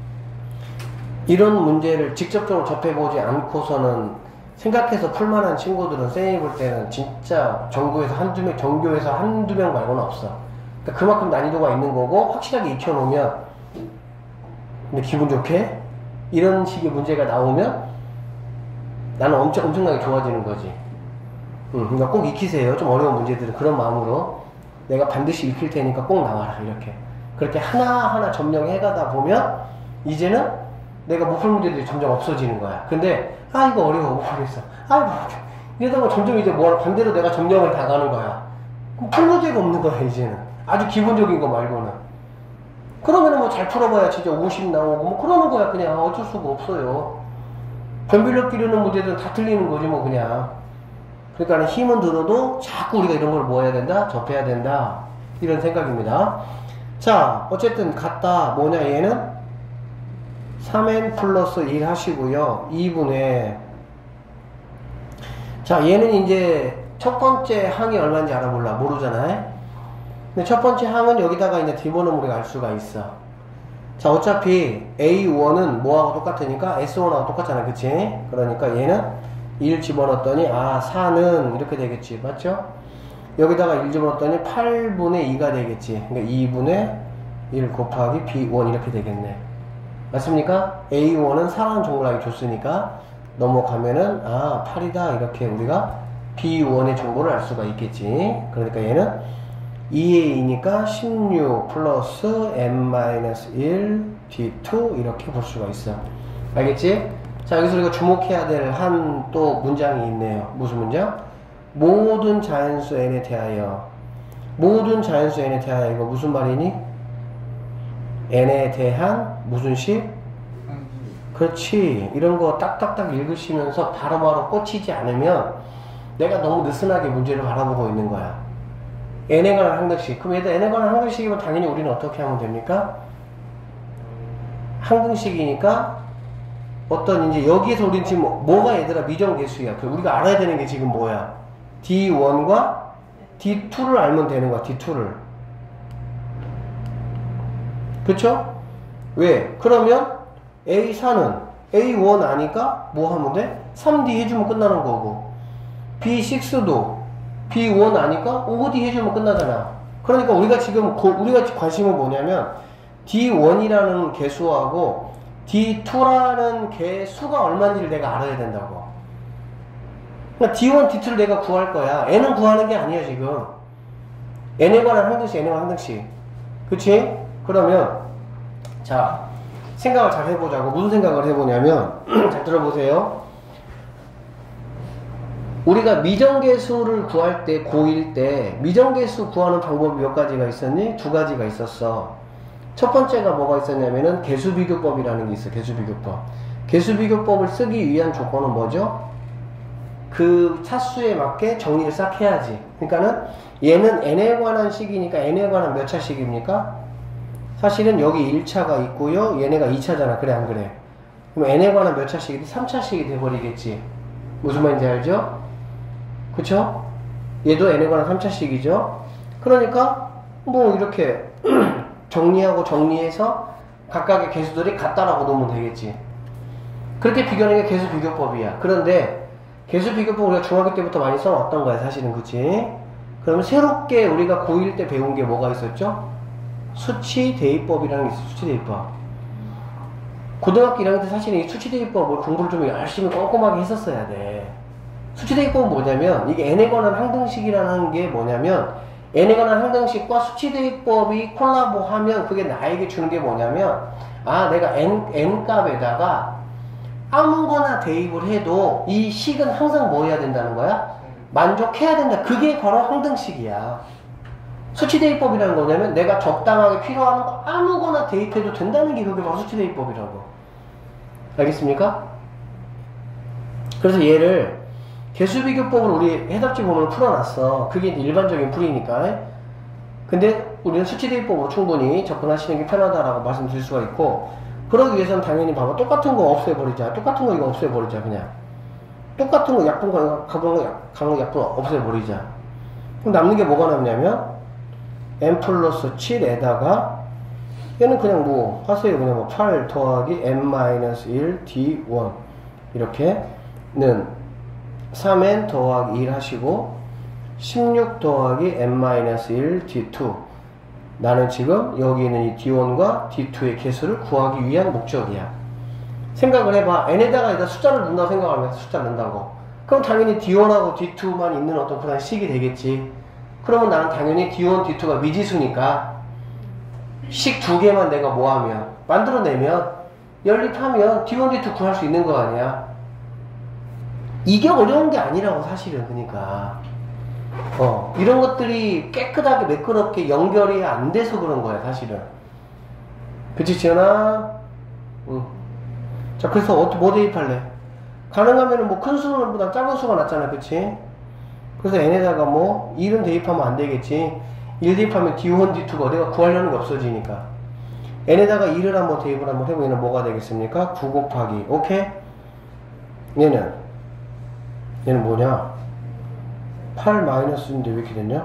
이런 문제를 직접적으로 접해보지 않고서는 생각해서 풀만한 친구들은 쌤이 볼 때는 진짜 전교에서 한두 명 말고는 없어. 그러니까 그만큼 난이도가 있는 거고 확실하게 익혀놓으면 근데 기분 좋게 이런 식의 문제가 나오면 나는 엄청나게 좋아지는 거지. 그러니까 꼭 익히세요. 좀 어려운 문제들은 그런 마음으로 내가 반드시 익힐 테니까 꼭 나와라 이렇게. 그렇게 하나하나 점령해가다 보면 이제는 내가 못 풀 문제들이 점점 없어지는 거야. 근데 아 이거 어려워 못 풀겠어. 아이고 이러다가 점점 이제 뭐 반대로 내가 점령을 당하는 거야. 풀 문제가 없는 거야 이제는. 아주 기본적인 거 말고는. 그러면은 뭐 잘 풀어봐야 진짜 50 나오고 뭐 그러는 거야. 그냥 어쩔 수가 없어요. 변별력 기르는 문제들은 다 틀리는 거지 뭐 그냥. 그러니까 힘은 들어도 자꾸 우리가 이런 걸 뭐 해야 된다? 접해야 된다. 이런 생각입니다. 자, 어쨌든 같다. 뭐냐, 얘는? 3n 플러스 1 하시고요. 2분의. 자, 얘는 이제 첫 번째 항이 얼마인지 알아볼라. 모르잖아요? 근데 첫 번째 항은 여기다가 이제 집어넣으면 우리가 알 수가 있어. 자, 어차피 A1은 뭐하고 똑같으니까 S1하고 똑같잖아. 그치? 그러니까 얘는 1 집어넣었더니 아 4는 이렇게 되겠지. 맞죠? 여기다가 1 집어넣었더니 8분의 2가 되겠지. 그러니까 2분의 1 곱하기 B1 이렇게 되겠네. 맞습니까? A1은 4라는 정보를 줬으니까 넘어가면은 아 8이다 이렇게 우리가 B1의 정보를 알 수가 있겠지. 그러니까 얘는 2A니까 16 플러스 n-1 D2 이렇게 볼 수가 있어. 알겠지? 자, 여기서 우리가 주목해야 될 한 또 문장이 있네요. 무슨 문장? 모든 자연수 n에 대하여. 모든 자연수 n에 대하여. 이거 무슨 말이니? n에 대한 무슨 식? 그렇지. 이런 거 딱딱딱 읽으시면서 바로바로 꽂히지 않으면 내가 너무 느슨하게 문제를 바라보고 있는 거야. n에 관한 항등식. 그럼 얘들 n에 관한 항등식이면 당연히 우리는 어떻게 하면 됩니까? 항등식이니까 어떤 이제 여기에서 우리는 지금 뭐가 얘들아 미정계수야. 우리가 알아야 되는 게 지금 뭐야? D1과 D2를 알면 되는 거야. D2를. 그쵸? 왜? 그러면 A4는 A1 아니까 뭐 하면 돼? 3D 해주면 끝나는 거고 B6도 B1 아니까 5D 해주면 끝나잖아. 그러니까 우리가 지금 우리가 관심은 뭐냐면 D1이라는 개수하고 D2라는 개수가 얼마인지를 내가 알아야 된다고. 그러니까 D1, D2를 내가 구할 거야. N은 구하는 게 아니야 지금. N에 관한 항등식, N에 관한 항등식. 그치? 그러면 자 생각을 잘 해보자고. 무슨 생각을 해보냐면 잘 들어보세요. 우리가 미정계수를 구할 때 고1 때 미정계수 구하는 방법이 몇 가지가 있었니? 두 가지가 있었어. 첫 번째가 뭐가 있었냐면은 개수비교법이라는 게 있어. 개수비교법. 개수비교법을 쓰기 위한 조건은 뭐죠? 그 차수에 맞게 정리를 싹 해야지. 그러니까는 얘는 n에 관한 식이니까 n에 관한 몇 차식입니까? 사실은 여기 1차가 있고요. 얘네가 2차잖아. 그래 안 그래? 그럼 n에 관한 몇 차식이지? 3차식이 돼버리겠지. 무슨 말인지 알죠? 그쵸? 얘도 n에 관한 3차식이죠? 그러니까 뭐 이렇게 정리하고 정리해서 각각의 개수들이 같다라고 놓으면 되겠지. 그렇게 비교하는 게 개수 비교법이야. 그런데 개수 비교법 우리가 중학교 때부터 많이 써왔던 거야 사실은. 그치? 그러면 새롭게 우리가 고1 때 배운 게 뭐가 있었죠? 수치 대입법이라는 게 있어. 수치 대입법. 고등학교 1학년 때 사실은 이 수치 대입법을 공부를 좀 열심히 꼼꼼하게 했었어야 돼. 수치 대입법은 뭐냐면 이게 n에 관한 항등식이라는 게 뭐냐면 n에 관한 항등식과 수치 대입법이 콜라보하면 그게 나에게 주는 게 뭐냐면 아 내가 n 값에다가 아무거나 대입을 해도 이 식은 항상 뭐 해야 된다는 거야? 만족해야 된다. 그게 바로 항등식이야. 수치 대입법이라는 거냐면 내가 적당하게 필요한 거 아무거나 대입해도 된다는 게 그게 바로 수치 대입법이라고. 알겠습니까? 그래서 얘를 개수비교법을 우리 해답지 보면 풀어놨어. 그게 일반적인 풀이니까. 근데 우리는 수치 대입법으로 충분히 접근하시는 게 편하다라고 말씀드릴 수가 있고, 그러기 위해서는 당연히 봐봐. 똑같은 거 없애버리자. 똑같은 거 이거 없애버리자. 그냥 똑같은 거 약분 강한 약분 없애버리자. 그럼 남는 게 뭐가 남냐면 n 플러스 7에다가 얘는 그냥 뭐 하세요. 그냥 뭐 8 더하기 n-1 d1 이렇게는 3n 더하기 1 하시고 16 더하기 n-1 d2. 나는 지금 여기 있는 이 d1과 d2의 개수를 구하기 위한 목적이야. 생각을 해봐. n에다가 일단 숫자를 넣는다고 생각하면 숫자를 넣는다고. 그럼 당연히 d1하고 d2만 있는 어떤 그런 식이 되겠지. 그러면 나는 당연히 d1, d2가 미지수니까 식 두 개만 내가 뭐하면 만들어내면 연립하면 d1, d2 구할 수 있는 거 아니야. 이게 어려운 게 아니라고 사실은. 그러니까 이런 것들이 깨끗하게 매끄럽게 연결이 안 돼서 그런 거야 사실은. 그치 지연아? 자 그래서 뭐 대입할래? 가능하면 뭐 큰 수보다 작은 수가 낫잖아. 그치? 그래서 n에다가 뭐 1은 대입하면 안 되겠지. 1 대입하면 d1, d2가 내가 구하려는 게 없어지니까 n에다가 1을 한번 대입을 한번 해보면 얘는 뭐가 되겠습니까? 9 곱하기 오케이? 얘는 뭐냐? 8 마이너스인데 왜 이렇게 됐냐?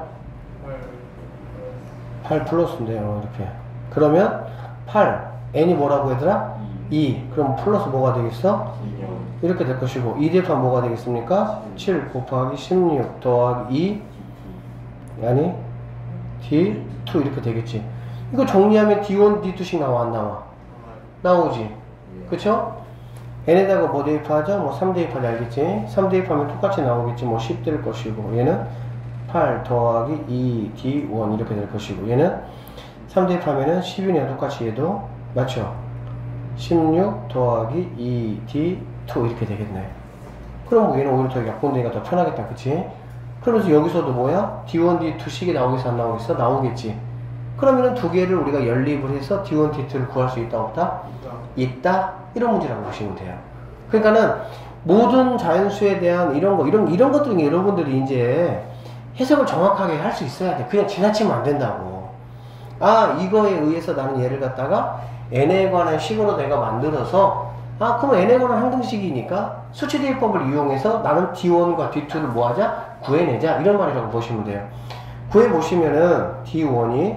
8 플러스인데요. 이렇게 그러면 8 n이 뭐라고 얘들아? 2 그럼 플러스 뭐가 되겠어? 이렇게 될 것이고 2 대입하면 뭐가 되겠습니까? 7 곱하기 16 더하기 2 아니 d2 이렇게 되겠지. 이거 정리하면 d1, d2씩 나와 안 나와? 나오지. 그쵸? n에다가 뭐 대입하죠? 뭐 3 대입하지 알겠지? 3 대입하면 똑같이 나오겠지. 뭐 10 될 것이고 얘는 8 더하기 2 d1 이렇게 될 것이고 얘는 3 대입하면은 10이네요. 똑같이 얘도 맞죠? 16 더하기 2 d2 이렇게 되겠네. 그럼 뭐 얘는 오히려 더 약분되기가 더 편하겠다. 그치? 그러면서 여기서도 뭐야? d1, d2 식이 나오겠어 안 나오겠어? 나오겠지. 그러면은 두 개를 우리가 연립을 해서 d1, d2를 구할 수 있다 없다? 있다? 이런 문제라고 보시면 돼요. 그러니까는 모든 자연수에 대한 이런 것들이 여러분들이 이제 해석을 정확하게 할 수 있어야 돼. 그냥 지나치면 안 된다고. 아 이거에 의해서 나는 얘를 갖다가 n에 관한 식으로 내가 만들어서 그럼 n에 관한 항등식이니까 수치대입법을 이용해서 나는 d1과 d2를 뭐하자? 구해내자. 이런 말이라고 보시면 돼요. 구해보시면은 d1이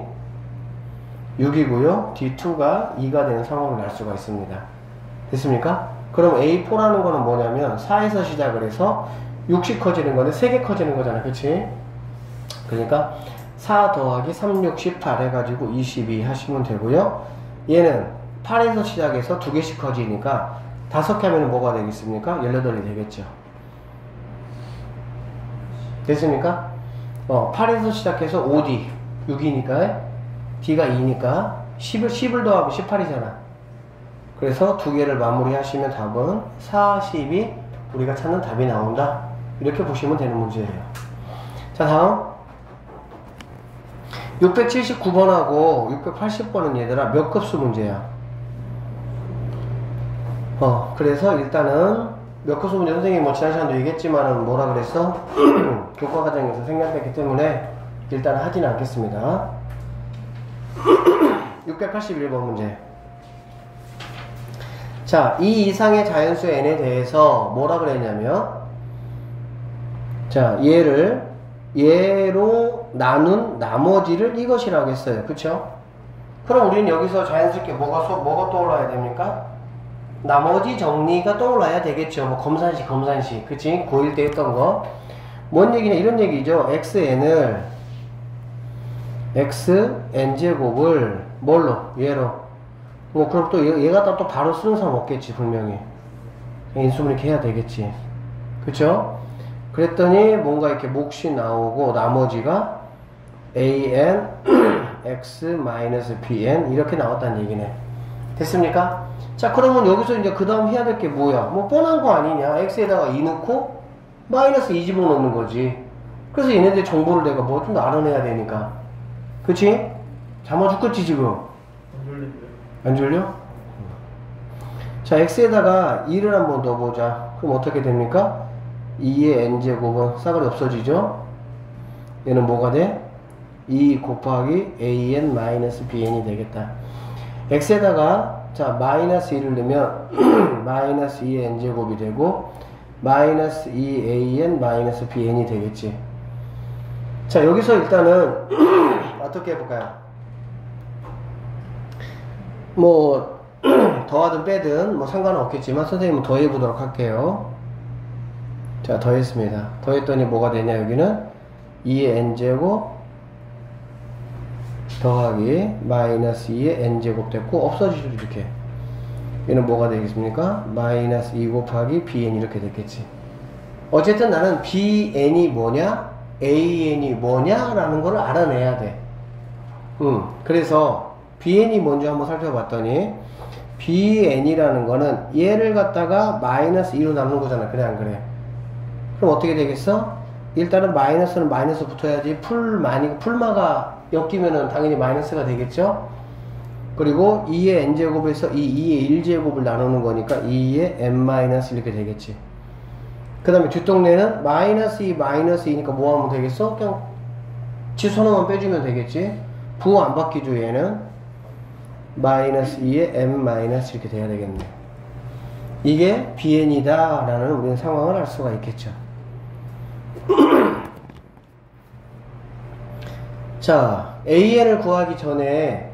6이고요 d2가 2가 되는 상황이 날 수가 있습니다. 됐습니까? 그럼 A4라는 거는 뭐냐면 4에서 시작을 해서 6씩 커지는 건데 3개 커지는 거잖아. 그치? 그러니까 4 더하기 3, 6, 18 해가지고 22 하시면 되고요. 얘는 8에서 시작해서 2개씩 커지니까 5개 하면 뭐가 되겠습니까? 18이 되겠죠. 됐습니까? 8에서 시작해서 5D 6이니까 D가 2니까 10을 더하면 18이잖아. 그래서 두 개를 마무리 하시면 답은 40이 우리가 찾는 답이 나온다. 이렇게 보시면 되는 문제예요. 자 다음 679번하고 680번은 얘들아 몇 급수 문제야? 그래서 일단은 몇 급수 문제 선생님이 뭐 지난 시간도 얘기했지만은 뭐라 그랬어? 교과 과정에서 생략됐기 때문에 일단 하지는 않겠습니다. 681번 문제. 자, 이 이상의 자연수 n에 대해서 뭐라 그랬냐면 자, 얘로 나눈 나머지를 이것이라고 했어요. 그쵸? 그럼 우리는 여기서 자연스럽게 뭐가 떠올라야 됩니까? 나머지 정리가 떠올라야 되겠죠. 뭐 검산시. 그치? 고1 때 했던 거. 뭔 얘기냐? 이런 얘기죠. xn을 xn제곱을 뭘로? 얘로. 뭐 그럼 또 얘 갖다 또 바로 쓰는 사람 없겠지, 분명히. 인수분 이렇게 해야 되겠지. 그쵸? 그랬더니 뭔가 이렇게 몫이 나오고 나머지가 an x-bn 이렇게 나왔다는 얘기네. 됐습니까? 자, 그러면 여기서 이제 그 다음 해야 될 게 뭐야? 뭐 뻔한 거 아니냐? x에다가 2 넣고 마이너스 2 집어넣는 거지. 그래서 얘네들 정보를 내가 뭐 좀 더 알아내야 되니까. 그치? 잠아 죽겠지 지금? 안 졸려? 자, x에다가 2를 한번 넣어보자. 그럼 어떻게 됩니까? 2의 n제곱은 싸그리 없어지죠? 얘는 뭐가 돼? 2 곱하기 an-bn이 되겠다. x에다가 자 마이너스 2를 넣으면 마이너스 2의 n제곱이 되고 마이너스 2an-bn이 되겠지. 자, 여기서 일단은 어떻게 해볼까요? 뭐 더하든 빼든 뭐 상관은 없겠지만 선생님은 더해보도록 할게요. 자, 더했습니다. 더했더니 뭐가 되냐? 여기는 2의 n제곱 더하기 마이너스 2의 n제곱 됐고 없어지죠. 이렇게. 얘는 뭐가 되겠습니까? 마이너스 2 곱하기 bn 이렇게 됐겠지. 어쨌든 나는 bn이 뭐냐 an이 뭐냐 라는 걸 알아내야 돼. 그래서 bn이 뭔지 한번 살펴봤더니 bn이라는 거는 얘를 갖다가 마이너스 2로 나누는 거잖아. 그래 안 그래? 그럼 어떻게 되겠어? 일단은 마이너스는 마이너스 붙어야지 풀마가 엮이면은 당연히 마이너스가 되겠죠? 그리고 2의 n제곱에서 이 2의 1제곱을 나누는 거니까 2의 n-1 이렇게 되겠지. 그 다음에 뒷동네는 마이너스 2 마이너스 2니까 뭐 하면 되겠어? 그냥 치수 하나만 빼주면 되겠지. 부호 안 바뀌죠. 얘는 마이너스 2의 n- 이렇게 돼야 되겠네. 이게 bn이다 라는 우리는 상황을 알 수가 있겠죠. 자, an을 구하기 전에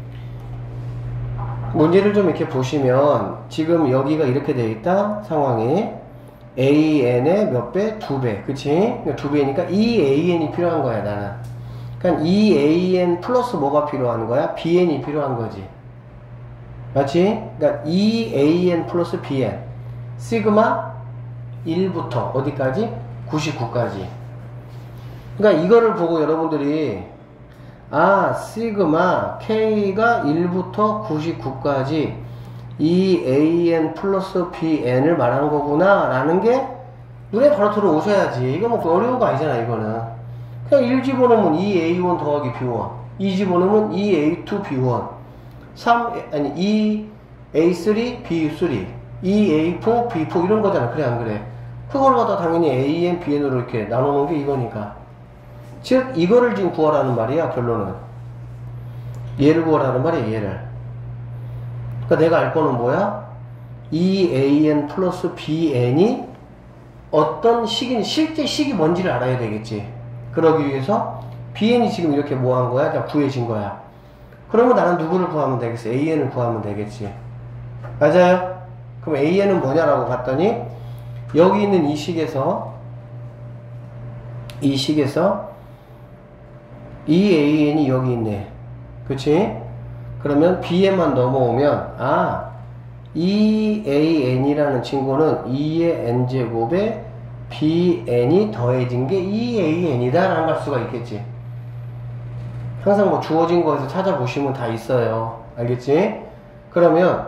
문제를 좀 이렇게 보시면 지금 여기가 이렇게 되어 있다. 상황이 an의 몇 배? 2배. 그치? 2배니까 2an이 필요한 거야 나는. 그러니까 2an 플러스 뭐가 필요한 거야? bn이 필요한 거지. 맞지? 그러니까 2an 플러스 bn 시그마 1부터 어디까지? 99까지. 그러니까 이거를 보고 여러분들이 시그마 k가 1부터 99까지 2an 플러스 bn을 말하는 거구나 라는 게 눈에 바로 들어오셔야지. 이거 뭐 어려운 거 아니잖아. 이거는 그냥 1 집어넣으면 2a1 더하기 b1, 2 집어넣으면 2a2 b1, 2a3 b3, 2a4 b4 이런 거잖아. 그래 안 그래? 그걸 갖다 당연히 an, bn으로 이렇게 나눠놓은 게 이거니까. 즉 이거를 지금 구하라는 말이야. 결론은 얘를 구하라는 말이야. 얘를. 그러니까 내가 알 거는 뭐야? 2an 플러스 bn이 어떤 식인 실제 식이 뭔지를 알아야 되겠지. 그러기 위해서 bn이 지금 이렇게 뭐 한 거야? 그냥 구해진 거야. 그러면 나는 누구를 구하면 되겠어? an을 구하면 되겠지. 맞아요? 그럼 an은 뭐냐라고 봤더니 여기 있는 이 식에서 2an이 여기 있네. 그치? 그러면 b에만 넘어오면 2an이라는 친구는 2의 n제곱에 bn이 더해진 게 2an이다 라는 걸 수가 있겠지. 항상 뭐 주어진 거에서 찾아보시면 다 있어요. 알겠지? 그러면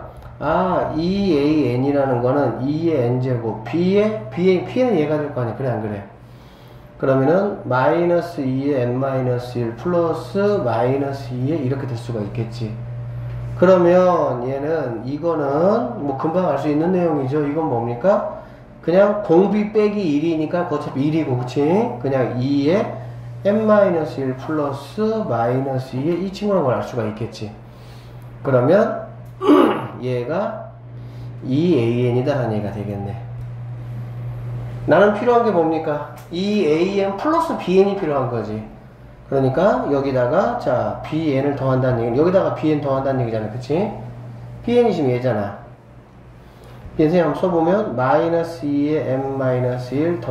2an이라는 거는 2의 n제곱 b는 얘가 될 거 아니야. 그래 안 그래? 그러면은 마이너스 2의 n-1 플러스 마이너스 2의 이렇게 될 수가 있겠지. 그러면 얘는 이거는 뭐 금방 알 수 있는 내용이죠. 이건 뭡니까? 그냥 공비 빼기 1이니까 어차피 1이고 그치? 그냥 2의 n-1 플러스 마이너스 2의 이 친구라는 걸 알 수가 있겠지. 그러면 얘가 2an이다 라는 얘기가 되겠네. 나는 필요한 게 뭡니까? 2an 플러스 bn이 필요한 거지. 그러니까 여기다가 자 bn을 더한다는 얘기는 여기다가 bn 더한다는 얘기잖아. 그치? bn이 지금 얘잖아. 선생님 한번 써보면 마이너스 2에 n-1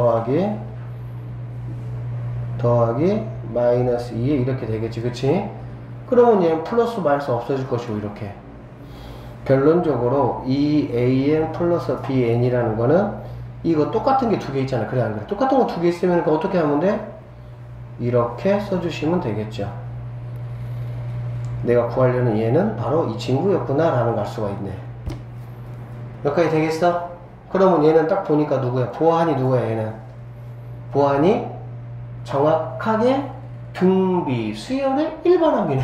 더하기 마이너스 2에 이렇게 되겠지. 그치? 그러면 얘는 플러스 마이너스 없어질 것이고 이렇게. 결론적으로 2an 플러스 bn이라는 거는 이거 똑같은 게 두 개 있잖아. 그래 안 그래? 똑같은 거 두 개 있으면 어떻게 하면 돼? 이렇게 써주시면 되겠죠. 내가 구하려는 얘는 바로 이 친구였구나 라는 걸 알 수가 있네. 여기까지 되겠어? 그러면 얘는 딱 보니까 누구야? 보안이 누구야 얘는? 보안이 정확하게 등비 수열의 일반항이네.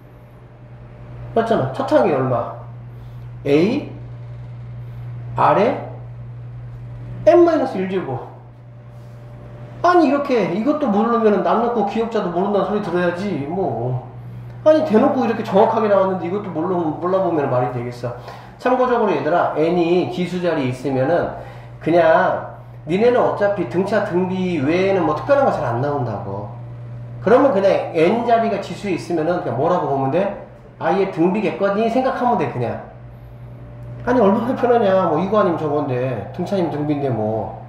맞잖아. 첫 항이 얼마? A 아래 n-1제곱. 아니 이렇게 이것도 모르면 남 놓고 기억자도 모른다는 소리 들어야지 뭐. 아니 대놓고 이렇게 정확하게 나왔는데 이것도 몰라보면 말이 되겠어. 참고적으로 얘들아 n이 기수자리 있으면은 그냥 니네는 어차피 등차 등비 외에는 뭐 특별한 거 잘 안 나온다고. 그러면 그냥 n자리가 지수에 있으면은 그냥 뭐라고 보면 돼? 아얘 등비겠거니 생각하면 돼 그냥. 아니 얼마나 편하냐 뭐 이거 아니면 저건데 등차님 등비인데 뭐.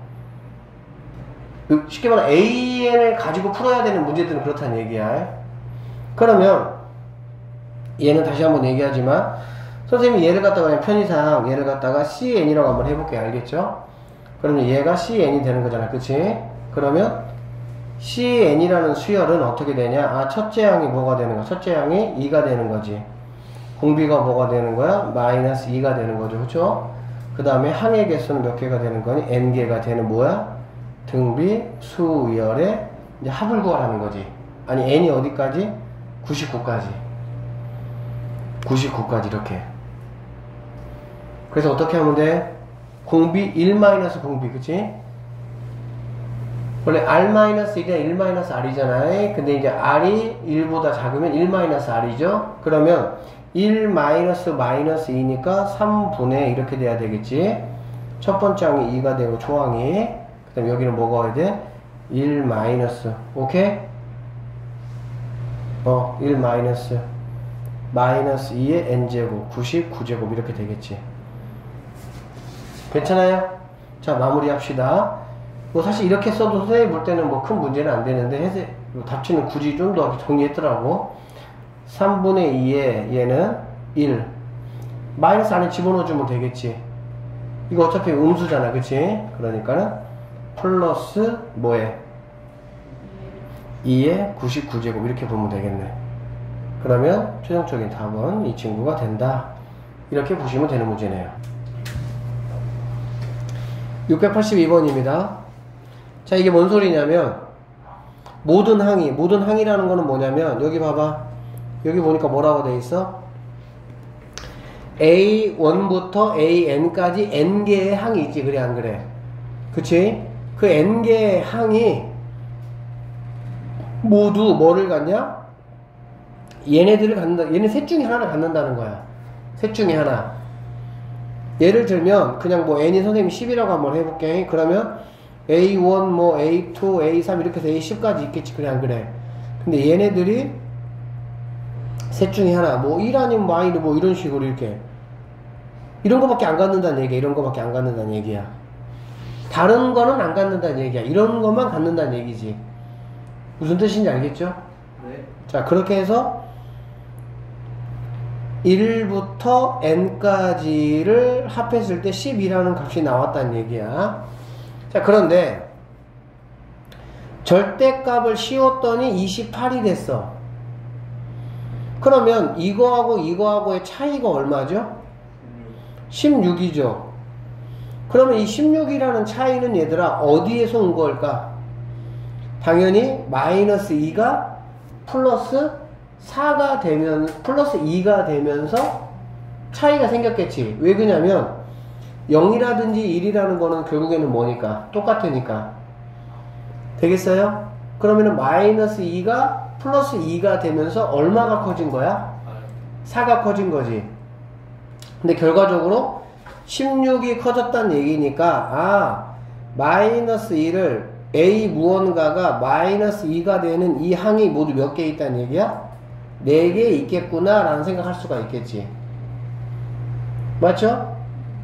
쉽게 말하면 an을 가지고 풀어야 되는 문제들은 그렇다는 얘기야. 그러면 얘는 다시 한번 얘기하지만 선생님이 얘를 갖다가 그냥 편의상 얘를 갖다가 cn이라고 한번 해볼게요. 알겠죠? 그러면 얘가 cn이 되는 거잖아. 그치? 그러면 cn이라는 수열은 어떻게 되냐? 아 첫째 항이 뭐가 되는 거야? 첫째 항이 2가 되는 거지. 공비가 뭐가 되는 거야? 마이너스 2가 되는 거죠. 그쵸? 그 다음에 항의 개수는 몇 개가 되는 거니? n개가 되는 뭐야? 등비 수열의 이제 합을 구하라는 거지. 아니 n이 어디까지? 99까지. 99까지 이렇게. 그래서 어떻게 하면 돼? 공비 1-공비 그치? 원래 r-1이랑 1-r이잖아. 근데 이제 r이 1보다 작으면 1-r이죠. 그러면 1-2니까 3분의 이렇게 돼야 되겠지. 첫 번째 항이 2가 되고 초항이 그 다음 여기는 뭐가 와야 돼? 1 오케이? 1 마이너스 2의 n제곱 99제곱 이렇게 되겠지. 괜찮아요? 자 마무리 합시다. 뭐 사실 이렇게 써도 선생님 볼 때는 뭐 큰 문제는 안 되는데 답지는 굳이 좀 더 정리했더라고. 3분의 2에 얘는 1 마이너스 안에 집어넣어주면 되겠지. 이거 어차피 음수잖아 그치? 그러니까는 플러스 뭐에 2에 99제곱 이렇게 보면 되겠네. 그러면 최종적인 답은 이 친구가 된다. 이렇게 보시면 되는 문제네요. 682번입니다. 자 이게 뭔 소리냐면 모든 항이라는 거는 뭐냐면 여기 봐봐. 여기 보니까 뭐라고 돼 있어? A1부터 AN까지 n개의 항이 있지. 그래 안 그래? 그치? 그 n개의 항이 모두 뭐를 갖냐? 얘네들을 갖는다. 얘네 셋 중에 하나를 갖는다는 거야. 셋 중에 하나. 예를 들면 그냥 뭐 n이 선생님이 10이라고 한번 해볼게. 그러면 A1 뭐 A2 A3 이렇게 해서 A10까지 있겠지. 그래 안 그래? 근데 얘네들이 셋 중에 하나 뭐 1 아니면 뭐 아니면 뭐 이런 식으로 이렇게 이런 거밖에 안 갖는다는 얘기야. 이런 거밖에 안 갖는다는 얘기야. 다른 거는 안 갖는다는 얘기야. 이런 것만 갖는다는 얘기지. 무슨 뜻인지 알겠죠? 네. 자 그렇게 해서 1부터 n까지를 합했을 때 12라는 값이 나왔다는 얘기야. 자 그런데 절대값을 씌웠더니 28이 됐어. 그러면 이거하고의 차이가 얼마죠? 16이죠. 그러면 이 16이라는 차이는 얘들아 어디에서 온 걸까? 당연히 마이너스 2가 플러스 4가 되면 플러스 2가 되면서 차이가 생겼겠지. 왜 그러냐면 0이라든지 1이라는 거는 결국에는 뭐니까? 똑같으니까. 되겠어요? 그러면은 마이너스 2가 플러스 2가 되면서 얼마가 커진 거야? 4가 커진 거지. 근데 결과적으로 16이 커졌다는 얘기니까 마이너스 2를 A 무언가가 마이너스 2가 되는 이 항이 모두 몇 개 있다는 얘기야? 4개 있겠구나 라는 생각할 수가 있겠지. 맞죠?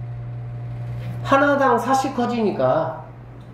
하나당 4씩 커지니까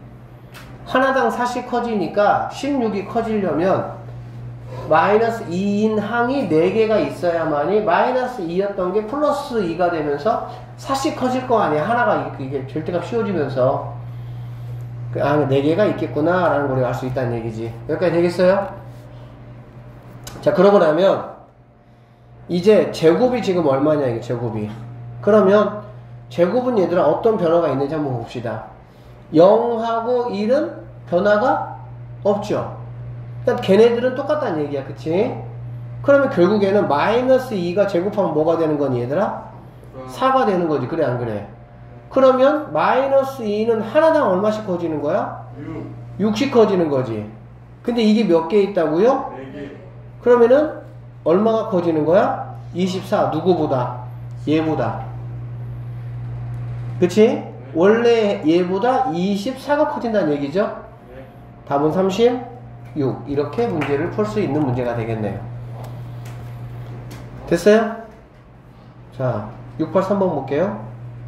16이 커지려면 마이너스 2인 항이 4개가 있어야만이 마이너스 2였던 게 플러스 2가 되면서 4씩 커질 거 아니야. 하나가 이게 절대값 씌워지면서 4개가 있겠구나 라는 걸 알 수 있다는 얘기지. 여기까지 되겠어요? 자, 그러고 나면 이제 제곱이 지금 얼마냐, 이게 제곱이. 그러면 제곱은 얘들아 어떤 변화가 있는지 한번 봅시다. 0하고 1은 변화가 없죠. 그러니까 걔네들은 똑같다는 얘기야. 그치? 그러면 결국에는 마이너스 2가 제곱하면 뭐가 되는 거니 얘들아? 4가 되는 거지. 그래 안 그래? 그러면 마이너스 2는 하나당 얼마씩 커지는 거야? 6씩 커지는 거지. 근데 이게 몇 개 있다고요? 4개. 그러면은 얼마가 커지는 거야? 24. 누구보다? 얘보다. 그치? 원래 얘보다 24가 커진다는 얘기죠? 답은 36. 이렇게 문제를 풀 수 있는 문제가 되겠네요. 됐어요? 자, 683번 볼게요.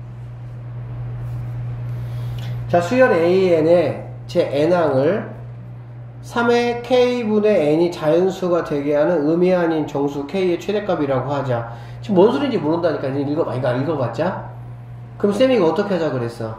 자, 수열 AN의 제 n항을 3의 k분의 n이 자연수가 되게 하는 의미 아닌 정수 k의 최대값이라고 하자. 지금 뭔 소리인지 모른다니까. 이거 읽어봤자? 그럼 쌤이 이거 어떻게 하자 그랬어?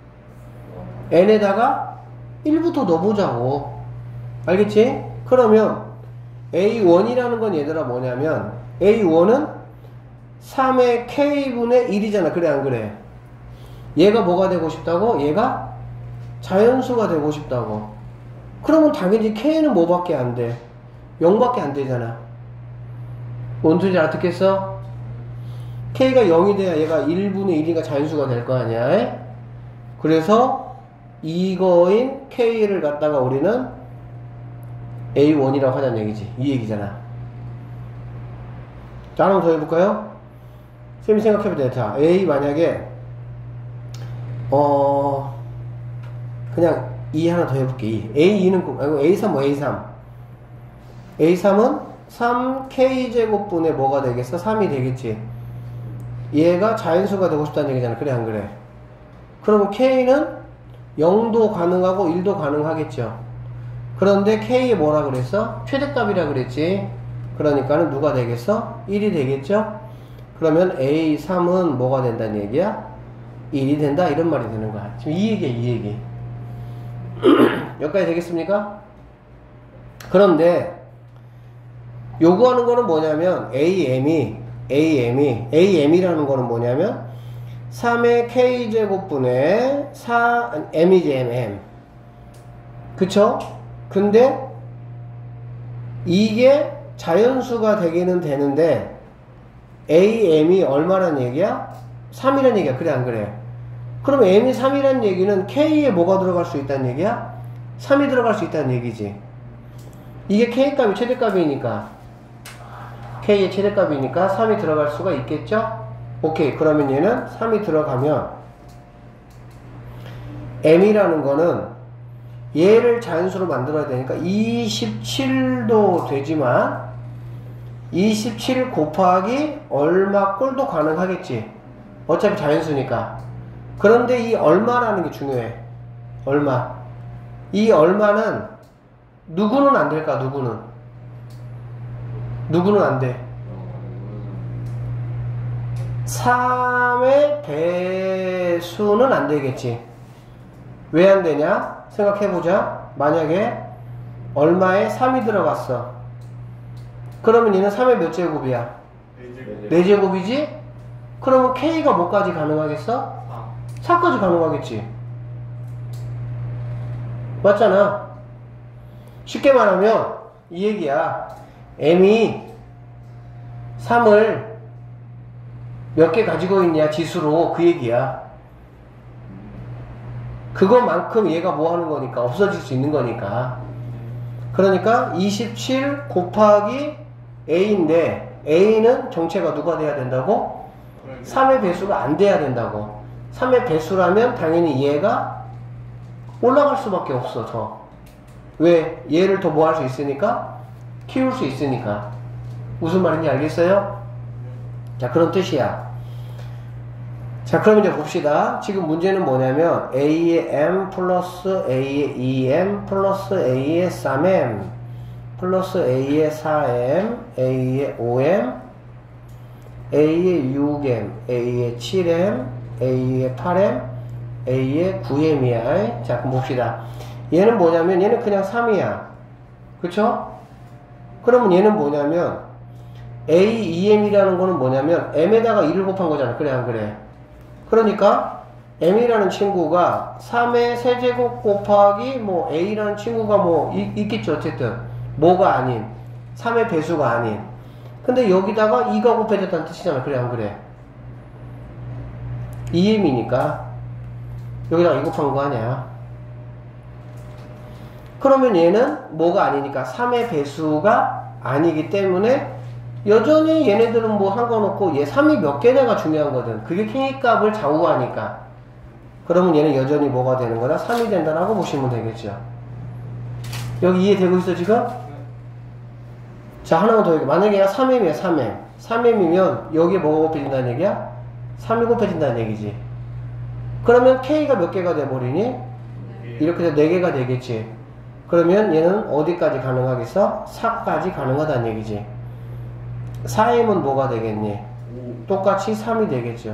n에다가 1부터 넣어보자고. 알겠지? 그러면 A1이라는 건 얘들아 뭐냐면 A1은 3의 k분의 1이잖아. 그래 안 그래? 얘가 뭐가 되고 싶다고? 얘가 자연수가 되고 싶다고. 그러면 당연히 k는 뭐밖에 안 돼? 0밖에 안 되잖아. 뭔 소리인지 알아듣겠어? k가 0이 돼야 얘가 1분의 1이니까 자연수가 될 거 아니야? 그래서 이거인 k를 갖다가 우리는 A1이라고 하자는 얘기지. 이 얘기잖아. 자, 하나 더 해볼까요? 쌤이 생각해보자. 자, A 만약에 그냥 2 하나 더 해볼게. A2는 A3 뭐 A3 A3은 3K제곱분의 뭐가 되겠어? 3이 되겠지. 얘가 자연수가 되고 싶다는 얘기잖아. 그래 안 그래? 그러면 K는 0도 가능하고 1도 가능하겠죠. 그런데 K에 뭐라 그랬어? 최대값이라 그랬지. 그러니까는 누가 되겠어? 1이 되겠죠? 그러면 A3은 뭐가 된다는 얘기야? 1이 된다 이런 말이 되는 거야. 지금 이 얘기야, 이 얘기. 여기까지 되겠습니까? 그런데 요구하는 거는 뭐냐면 AM이라는 거는 뭐냐면 3의 K제곱분의 4M이지 MM. 그쵸? 근데 이게 자연수가 되기는 되는데 AM이 얼마란 얘기야? 3이란 얘기야. 그래 안 그래? 그럼 M이 3이란 얘기는 K에 뭐가 들어갈 수 있다는 얘기야? 3이 들어갈 수 있다는 얘기지. 이게 K값이 최대값이니까 K의 최대값이니까 3이 들어갈 수가 있겠죠? 오케이. 그러면 얘는 3이 들어가면 M이라는 거는 얘를 자연수로 만들어야 되니까 27도 되지만 27 곱하기 얼마 꼴도 가능하겠지. 어차피 자연수니까. 그런데 이 얼마라는 게 중요해. 얼마. 이 얼마는 누구는 안 될까? 누구는 안 돼. 3의 배수는 안 되겠지. 왜 안 되냐? 생각해보자. 만약에 얼마에 3이 들어갔어. 그러면 얘는 3의 몇 제곱이야? 4제곱이지? 그러면 K가 뭐까지 가능하겠어? 4까지 가능하겠지. 맞잖아. 쉽게 말하면 이 얘기야. M이 3을 몇 개 가지고 있냐 지수로 그 얘기야. 그것만큼 얘가 뭐 하는 거니까 없어질 수 있는 거니까. 그러니까 27 곱하기 A인데 A는 정체가 누가 돼야 된다고? 3의 배수가 안 돼야 된다고. 3의 배수라면 당연히 얘가 올라갈 수밖에 없어. 더. 왜? 얘를 더 뭐 할 수 있으니까? 키울 수 있으니까. 무슨 말인지 알겠어요? 자, 그런 뜻이야. 자, 그럼 이제 봅시다. 지금 문제는 뭐냐면 A의 M 플러스 A의 2M 플러스 A의 3M 플러스 A의 4M A의 5M A의 6M A의 7M A의 8M A의 9M이야. 자, 그럼 봅시다. 얘는 뭐냐면 얘는 그냥 3이야. 그쵸? 그러면 얘는 뭐냐면 A, 2M이라는 거는 뭐냐면 M에다가 2를 곱한 거잖아. 그래 안 그래? 그러니까 M이라는 친구가 3의 세제곱 곱하기 뭐 A라는 친구가 뭐 있겠죠. 어쨌든 뭐가 아닌 3의 배수가 아닌. 근데 여기다가 2가 곱해졌다는 뜻이잖아. 그래 안 그래? 2M이니까 여기다가 2 곱한 거 아니야. 그러면 얘는 뭐가 아니니까 3의 배수가 아니기 때문에 여전히 얘네들은 뭐 상관없고 얘 3이 몇 개냐가 중요한 거든. 그게 K값을 좌우하니까. 그러면 얘는 여전히 뭐가 되는 거다? 3이 된다라고 보시면 되겠죠. 여기 이해되고 있어 지금? 자, 하나만 더 얘기해. 만약에 얘가 3M이야 3M 3M이면 여기에 뭐가 곱해진다는 얘기야? 3이 곱해진다는 얘기지. 그러면 K가 몇 개가 돼버리니? 이렇게 해서 4개가 되겠지. 그러면 얘는 어디까지 가능하겠어? 4까지 가능하다는 얘기지. 4M은 뭐가 되겠니? 똑같이 3이 되겠죠.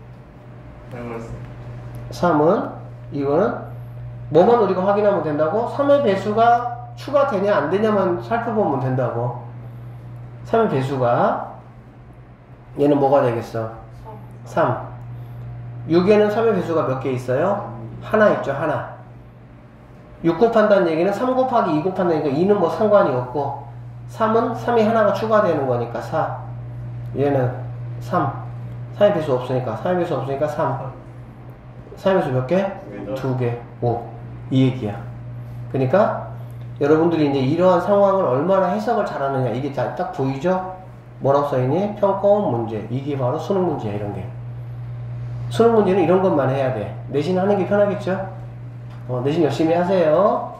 3은 이거는 뭐만 우리가 확인하면 된다고? 3의 배수가 추가되냐 안 되냐만 살펴보면 된다고. 3의 배수가 얘는 뭐가 되겠어? 3. 6에는 3의 배수가 몇 개 있어요? 하나 있죠. 하나. 6 곱한다는 얘기는 3 곱하기 2 곱한다는 얘기가 2는 뭐 상관이 없고 3은 3이 하나가 추가되는 거니까 4. 얘는 3. 3의 배수 없으니까 3의 배수 없으니까 3. 3의 배수 몇 개? 2개. 5. 이 얘기야. 그러니까 여러분들이 이제 이러한 상황을 얼마나 해석을 잘하느냐 이게 딱 보이죠? 뭐라고 써있니? 평가원 문제. 이게 바로 수능 문제야. 이런 게. 수능 문제는 이런 것만 해야 돼. 내신 하는 게 편하겠죠? 내신 열심히 하세요.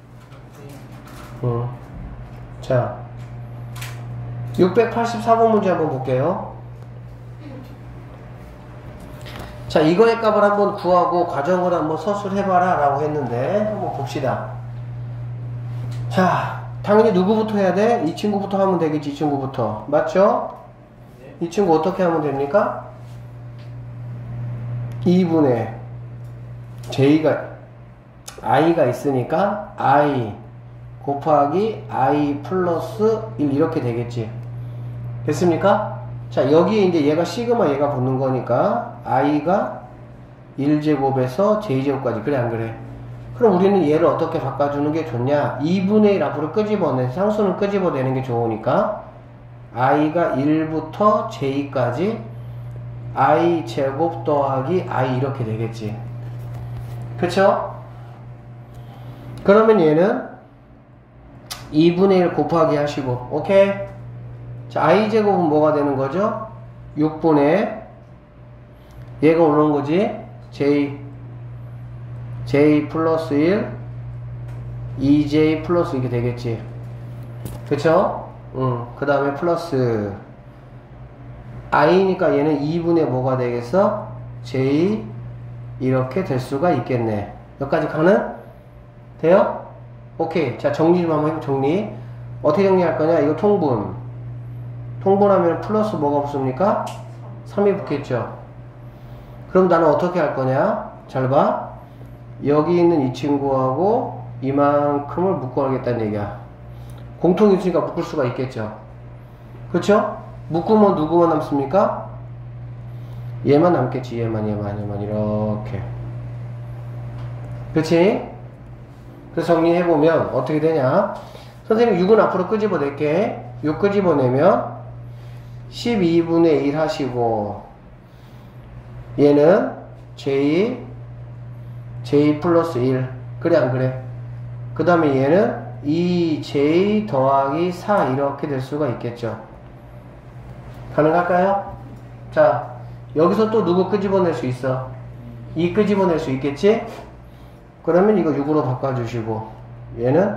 자, 684번 문제 한번 볼게요. 자, 이거의 값을 한번 구하고 과정을 한번 서술해봐라 라고 했는데 한번 봅시다. 자, 당연히 누구부터 해야 돼? 이 친구부터 하면 되겠지. 이 친구부터. 맞죠? 이 친구 어떻게 하면 됩니까? 2분의 J가 i가 있으니까 i 곱하기 i 플러스 1 이렇게 되겠지. 됐습니까? 자, 여기에 이제 얘가 시그마 얘가 붙는 거니까 i가 1제곱에서 j제곱까지. 그래 안 그래? 그럼 우리는 얘를 어떻게 바꿔주는 게 좋냐? 2분의 1 앞으로 끄집어내. 상수는 끄집어내는 게 좋으니까 i가 1부터 j까지 i 제곱 더하기 i 이렇게 되겠지. 그쵸? 그러면 얘는 2분의 1 곱하기 하시고, 오케이? 자, i제곱은 뭐가 되는 거죠? 6분의 얘가 오는 거지? j 플러스 1 2j 플러스 이게 되겠지. 그쵸? 그 다음에 플러스 i니까 얘는 2분의 뭐가 되겠어? j 이렇게 될 수가 있겠네. 여기까지 가는? 돼요? 오케이. 자, 정리 좀 한번 해보. 정리. 어떻게 정리할 거냐? 이거 통분. 통분하면 플러스 뭐가 붙습니까? 3이 붙겠죠. 그럼 나는 어떻게 할 거냐? 잘 봐. 여기 있는 이 친구하고 이만큼을 묶어야겠다는 얘기야. 공통이 있으니까 묶을 수가 있겠죠. 그쵸? 묶으면 누구만 남습니까? 얘만 남겠지. 얘만 이렇게. 그치? 그래서 정리해보면 어떻게 되냐? 선생님 6은 앞으로 끄집어낼게. 6 끄집어내면 12분의 1 하시고 얘는 j 플러스 1 그래 안 그래? 그 다음에 얘는 2j 더하기 4 이렇게 될 수가 있겠죠. 가능할까요? 자, 여기서 또 누구 끄집어낼 수 있어? 2 끄집어낼 수 있겠지? 그러면 이거 6으로 바꿔주시고 얘는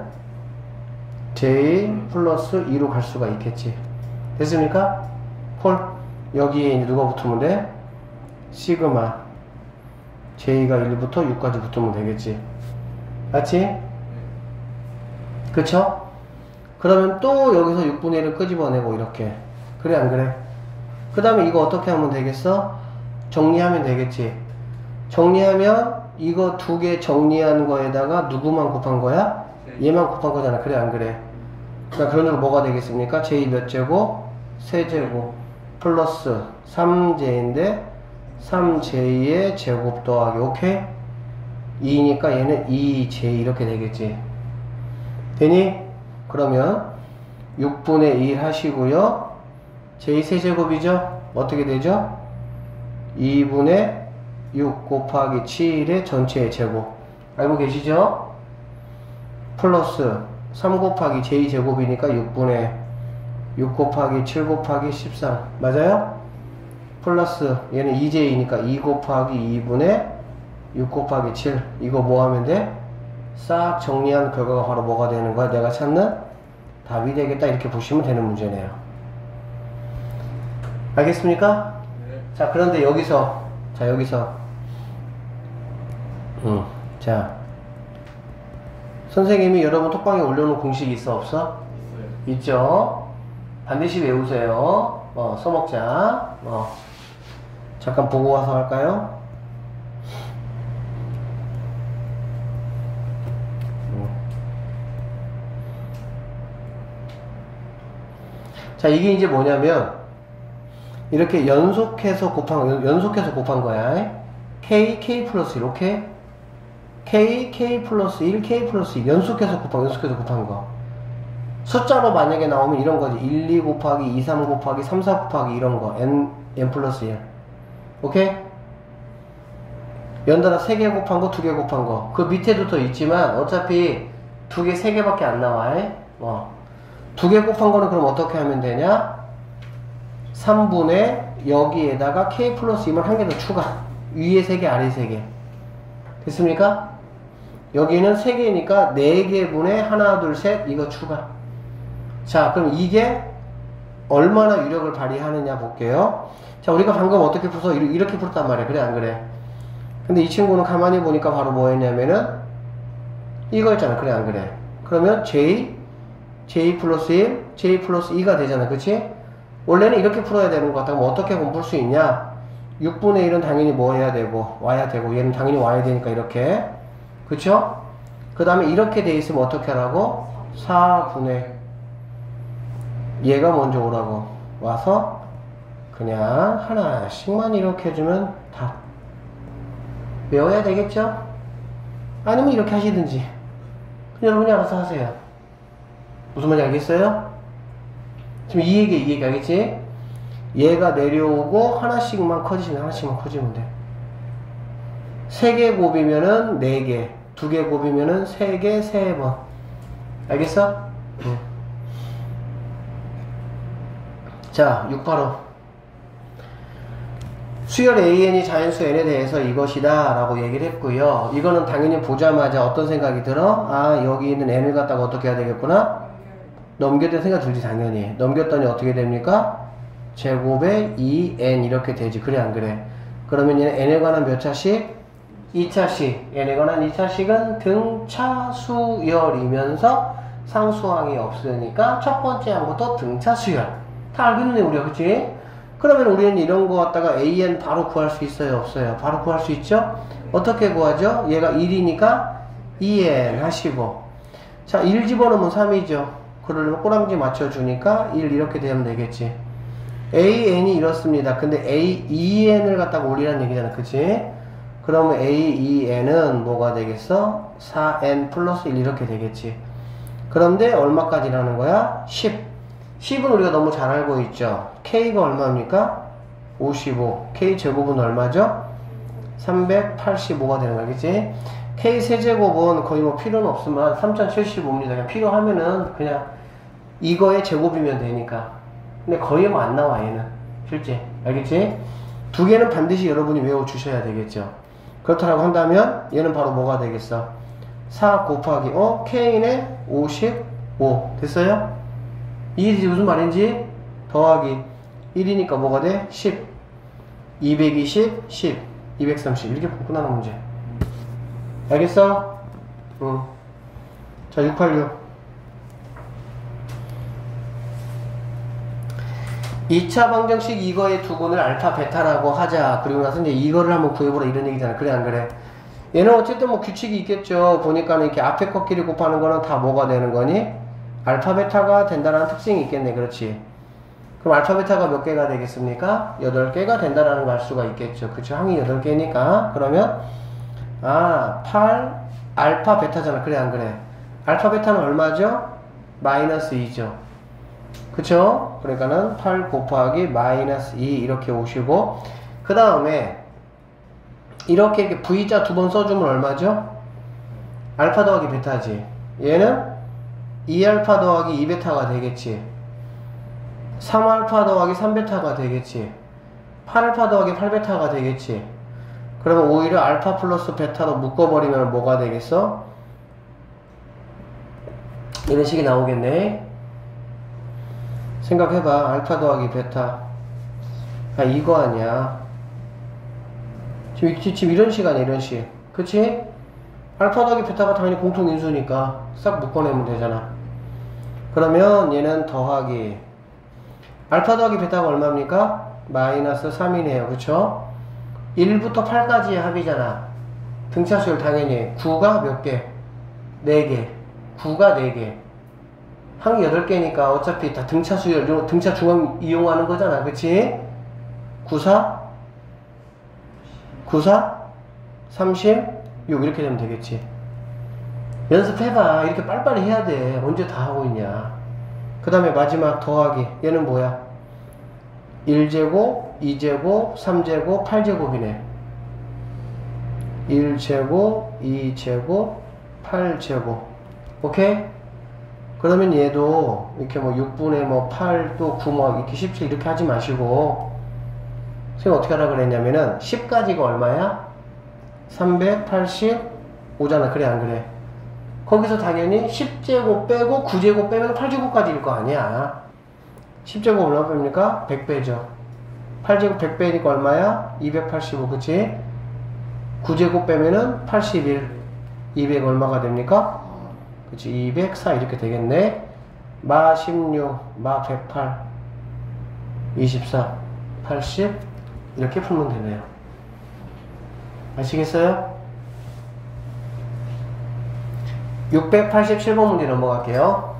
j 플러스 2로 갈 수가 있겠지. 됐습니까? 폴 여기에 이제 누가 붙으면 돼? 시그마 j가 1부터 6까지 붙으면 되겠지. 맞지? 그쵸? 그러면 또 여기서 6분의 1을 끄집어내고 이렇게. 그래 안 그래? 그 다음에 이거 어떻게 하면 되겠어? 정리하면 되겠지. 정리하면 이거 두 개 정리한 거에다가 누구만 곱한 거야? 얘만 곱한 거잖아. 그래 안 그래? 그러니까 그런 식으로 뭐가 되겠습니까? j 몇 제곱? 세제곱 플러스 3j인데 3j의 제곱 더하기 오케이? 2니까 얘는 2j 이렇게 되겠지. 되니? 그러면 6분의 1 하시고요. j 세제곱이죠? 어떻게 되죠? 2분의 6 곱하기 7의 전체의 제곱. 알고 계시죠? 플러스 3 곱하기 j 제곱이니까 6분의 6 곱하기 7 곱하기 13. 맞아요? 플러스 얘는 2j니까 2 곱하기 2분의 6 곱하기 7. 이거 뭐 하면 돼? 싹 정리한 결과가 바로 뭐가 되는 거야? 내가 찾는 답이 되겠다. 이렇게 보시면 되는 문제네요. 알겠습니까? 네. 자, 그런데 여기서 자, 선생님이 여러분 톡방에 올려놓은 공식이 있어 없어? 있어요. 있죠? 반드시 외우세요. 써먹자. 잠깐 보고 와서 할까요? 자, 이게 이제 뭐냐면 이렇게 연속해서 곱한 거야. k 플러스 1, 오케이? k 플러스 1, k 플러스 2 연속해서 곱한 거. 숫자로 만약에 나오면 이런 거지. 1, 2 곱하기 2, 3 곱하기 3, 4 곱하기 이런 거. n 플러스 1. 오케이? 연달아 3개 곱한 거, 2개 곱한 거. 그 밑에도 더 있지만 어차피 2개, 3개밖에 안 나와. 2개 곱한 거는 그럼 어떻게 하면 되냐? 3분의 여기에다가 k 플러스 2만 한 개 더 추가. 위에 3개, 아래 3개. 됐습니까? 여기는 3개니까 4개 분의 하나, 둘, 셋 이거 추가. 자, 그럼 이게 얼마나 유력을 발휘하느냐 볼게요. 자, 우리가 방금 어떻게 풀어서 이렇게 풀었단 말이야. 그래 안 그래? 근데 이 친구는 가만히 보니까 바로 뭐 했냐면은 이거였잖아. 그래 안 그래? 그러면 j 플러스 1, j 플러스 2가 되잖아. 그치? 원래는 이렇게 풀어야 되는 것 같다. 그럼 어떻게 풀 수 있냐? 6분의 1은 당연히 뭐 해야 되고 와야 되고 얘는 당연히 와야 되니까 이렇게. 그쵸? 그 다음에 이렇게 돼 있으면 어떻게 하라고? 4분의 얘가 먼저 오라고. 와서 그냥 하나씩만 이렇게 해주면 답. 외워야 되겠죠? 아니면 이렇게 하시든지. 그냥 여러분이 알아서 하세요. 무슨 말인지 알겠어요? 지금 이 얘기 알겠지? 얘가 내려오고 하나씩만 커지면 돼. 3개 곱이면은 4개, 2개 곱이면은 3개, 3번. 알겠어? 자, 685. 수열 AN이 자연수 N에 대해서 이것이다 라고 얘기를 했고요. 이거는 당연히 보자마자 어떤 생각이 들어? 아, 여기 있는 N을 갖다가 어떻게 해야 되겠구나? 넘겨야 될 생각 들지. 당연히 넘겼더니 어떻게 됩니까? 제곱에 2n 이렇게 되지. 그래 안 그래? 그러면 얘는 n에 관한 몇 차식? 2차식. n에 관한 2차식은 등차 수열이면서 상수항이 없으니까 첫 번째 항부터 등차 수열. 다 알겠네 우리가. 그치? 그러면 우리는 이런 거 갖다가 an 바로 구할 수 있어요 없어요? 바로 구할 수 있죠? 어떻게 구하죠? 얘가 1이니까 2n 하시고, 자 1 집어넣으면 3이죠. 그러려면 꼬랑지 맞춰주니까 1 이렇게 되면 되겠지. AN이 이렇습니다. 근데 AEN을 갖다가 올리라는 얘기잖아. 그치? 그러면 AEN은 뭐가 되겠어? 4N 플러스 1 이렇게 되겠지. 그런데 얼마까지라는 거야? 10. 10은 우리가 너무 잘 알고 있죠. K가 얼마입니까? 55. K 제곱은 얼마죠? 385가 되는 거야. 그치? K 세제곱은 거의 뭐 필요는 없으면 3075입니다. 그냥 필요하면은 그냥 이거의 제곱이면 되니까. 근데 거의 뭐 안 나와 얘는 실제. 알겠지? 두 개는 반드시 여러분이 외워주셔야 되겠죠. 그렇다고 한다면 얘는 바로 뭐가 되겠어? 4 곱하기 K인의 55 됐어요? 이게 무슨 말인지 더하기 1이니까 뭐가 돼? 10 220 10 230 이렇게 끝나는 문제. 알겠어? 응. 자 686 2차 방정식 이거의 두근을 알파 베타라고 하자. 그리고 나서 이제 이거를 한번 구해보라 이런 얘기잖아. 그래 안 그래? 얘는 어쨌든 뭐 규칙이 있겠죠. 보니까는 이렇게 앞에 꺾기리 곱하는 거는 다 뭐가 되는 거니? 알파 베타가 된다는 특징이 있겠네. 그렇지? 그럼 알파 베타가 몇 개가 되겠습니까? 8개가 된다라는 걸 알 수가 있겠죠. 그쵸? 항이 8개니까 그러면 8 알파 베타잖아. 그래 안 그래? 알파 베타는 얼마죠? 마이너스 2죠. 그쵸? 그러니까는 8 곱하기 마이너스 2 이렇게 오시고 그 다음에 이렇게 V자 두 번 써주면 얼마죠? 알파 더하기 베타지. 얘는 2알파 더하기 2베타가 되겠지. 3알파 더하기 3베타가 되겠지. 8알파 더하기 8베타가 되겠지. 그러면 오히려 알파 플러스 베타로 묶어버리면 뭐가 되겠어? 이런 식이 나오겠네. 생각해봐. 알파 더하기 베타. 이거 아니야. 지금 이런 식 아니야, 이런 식. 그치? 알파 더하기 베타가 당연히 공통인수니까 싹 묶어내면 되잖아. 그러면 얘는 더하기. 알파 더하기 베타가 얼마입니까? 마이너스 3이네요. 그쵸? 1부터 8까지의 합이잖아. 등차수열 당연히. 9가 몇 개? 4개. 9가 4개. 항이 8개니까 어차피 다 등차 수열, 등차 중앙 이용하는 거잖아. 그치? 94? 94? 36? 이렇게 되면 되겠지. 연습해봐. 이렇게 빨리빨리 해야 돼. 언제 다 하고 있냐. 그 다음에 마지막 더하기. 얘는 뭐야? 1제곱, 2제곱, 3제곱, 8제곱이네. 1제곱, 2제곱, 8제곱. 오케이? 그러면 얘도 이렇게 뭐 6분의 뭐 8 또 9 뭐 이렇게 17 이렇게 하지 마시고 선생님 어떻게 하라 그랬냐면은 10까지가 얼마야? 385잖아. 그래 안 그래? 거기서 당연히 10제곱 빼고 9제곱 빼면 8제곱까지일 거 아니야. 10제곱 얼마 뺍니까? 100배죠. 8제곱 100배니까 얼마야? 285 그치? 9제곱 빼면은 81 200 얼마가 됩니까? 그치 204 이렇게 되겠네. 마 16 마 108 24 80 이렇게 풀면 되네요. 아시겠어요? 687번 문제 넘어갈게요.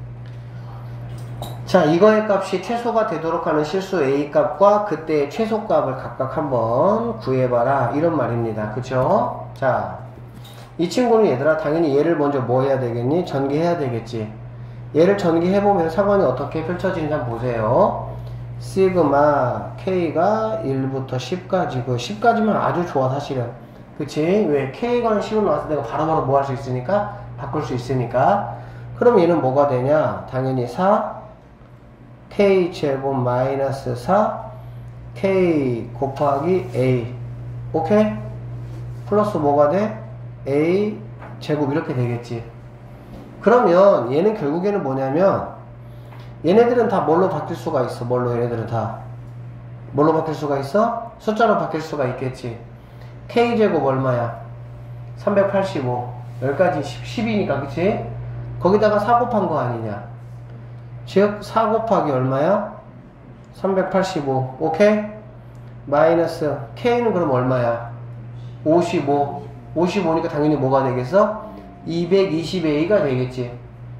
자, 이거의 값이 최소가 되도록 하는 실수 A 값과 그때의 최소 값을 각각 한번 구해봐라 이런 말입니다. 그쵸? 자, 이 친구는 얘들아 당연히 얘를 먼저 뭐 해야 되겠니? 전개해야 되겠지. 얘를 전개해보면 상황이 어떻게 펼쳐지는지 한번 보세요. 시그마 K가 1부터 10까지고 10까지면 아주 좋아 사실은. 그치? 왜? K가 10을 나와서 내가 바로바로 뭐 할 수 있으니까? 바꿀 수 있으니까. 그럼 얘는 뭐가 되냐? 당연히 4 K제곱 마이너스 4 K 곱하기 A. 오케이? 플러스 뭐가 돼? A 제곱 이렇게 되겠지. 그러면 얘는 결국에는 뭐냐면 얘네들은 다 뭘로 바뀔 수가 있어. 뭘로 얘네들은 다 뭘로 바뀔 수가 있어? 숫자로 바뀔 수가 있겠지. K제곱 얼마야? 385 10까지 10이니까 그치? 거기다가 4 곱한 거 아니냐. 즉 4 곱하기 얼마야? 385 오케이? 마이너스 K는 그럼 얼마야? 55 55니까 당연히 뭐가 되겠어? 220A가 되겠지.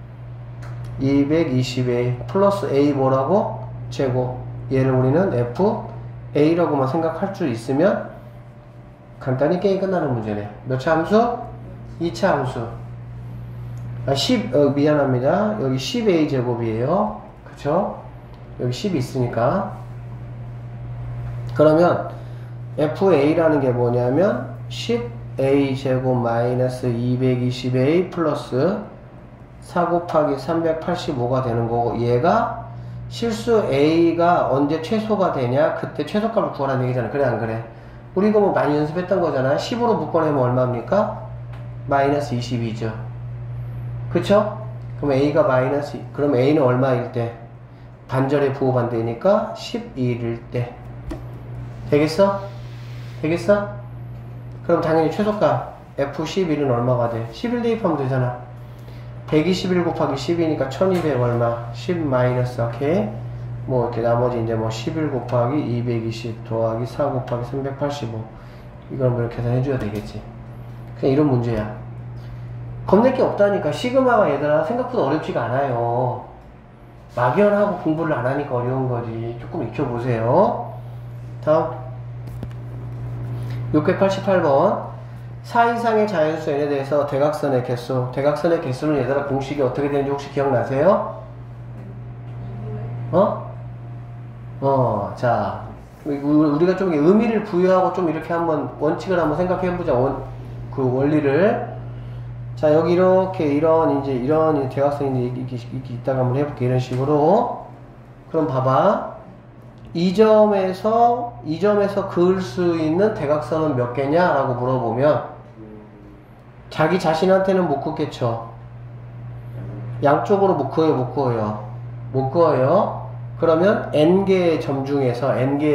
220A 플러스 A 뭐라고? 제곱. 얘를 우리는 FA라고만 생각할 수 있으면 간단히 게임 끝나는 문제네. 몇 차 함수? 2차 함수. 10, 미안합니다. 여기 10A 제곱이에요. 그쵸? 여기 10이 있으니까. 그러면 FA라는 게 뭐냐면 10A 제곱 마이너스 220A 플러스 4 곱하기 385가 되는 거고, 얘가 실수 A가 언제 최소가 되냐? 그때 최소값을 구하라는 얘기잖아. 그래 안 그래? 우리 이거 뭐 많이 연습했던 거잖아. 10으로 묶어내면 얼마입니까? 마이너스 22죠. 그쵸? 그럼 A가 마이너스, 그럼 A는 얼마일 때? 반절에 부호반대니까 11일 때. 되겠어? 되겠어? 그럼 당연히 최소값 F11은 얼마가 돼? 11 대입하면 되잖아. 121 곱하기 10이니까 1200 얼마? 10 마이너스, 오케이? 뭐 이렇게 나머지 이제 뭐 11 곱하기 220 더하기 4 곱하기 385 이걸 뭐 이렇게 계산해줘야 되겠지. 그냥 이런 문제야. 겁낼 게 없다니까. 시그마가 얘들아 생각보다 어렵지가 않아요. 막연하고 공부를 안 하니까 어려운 거지. 조금 익혀보세요. 다음 688번 4 이상의 자연수 n에 대해서 대각선의 개수. 대각선의 개수는 얘들아 공식이 어떻게 되는지 혹시 기억나세요? 자, 우리가 좀 의미를 부여하고 좀 이렇게 한번 원칙을 한번 생각해보자. 그 원리를. 자, 여기 이렇게 이런 대각선이 이렇게 있다가 한번 해볼게. 이런 식으로. 그럼 봐봐. 이 점에서 그을 수 있는 대각선은 몇 개냐? 라고 물어보면 자기 자신한테는 못 긋겠죠. 양쪽으로 못 그어요, 못 그어요? 못 그어요. 그러면 n개의 점 중에서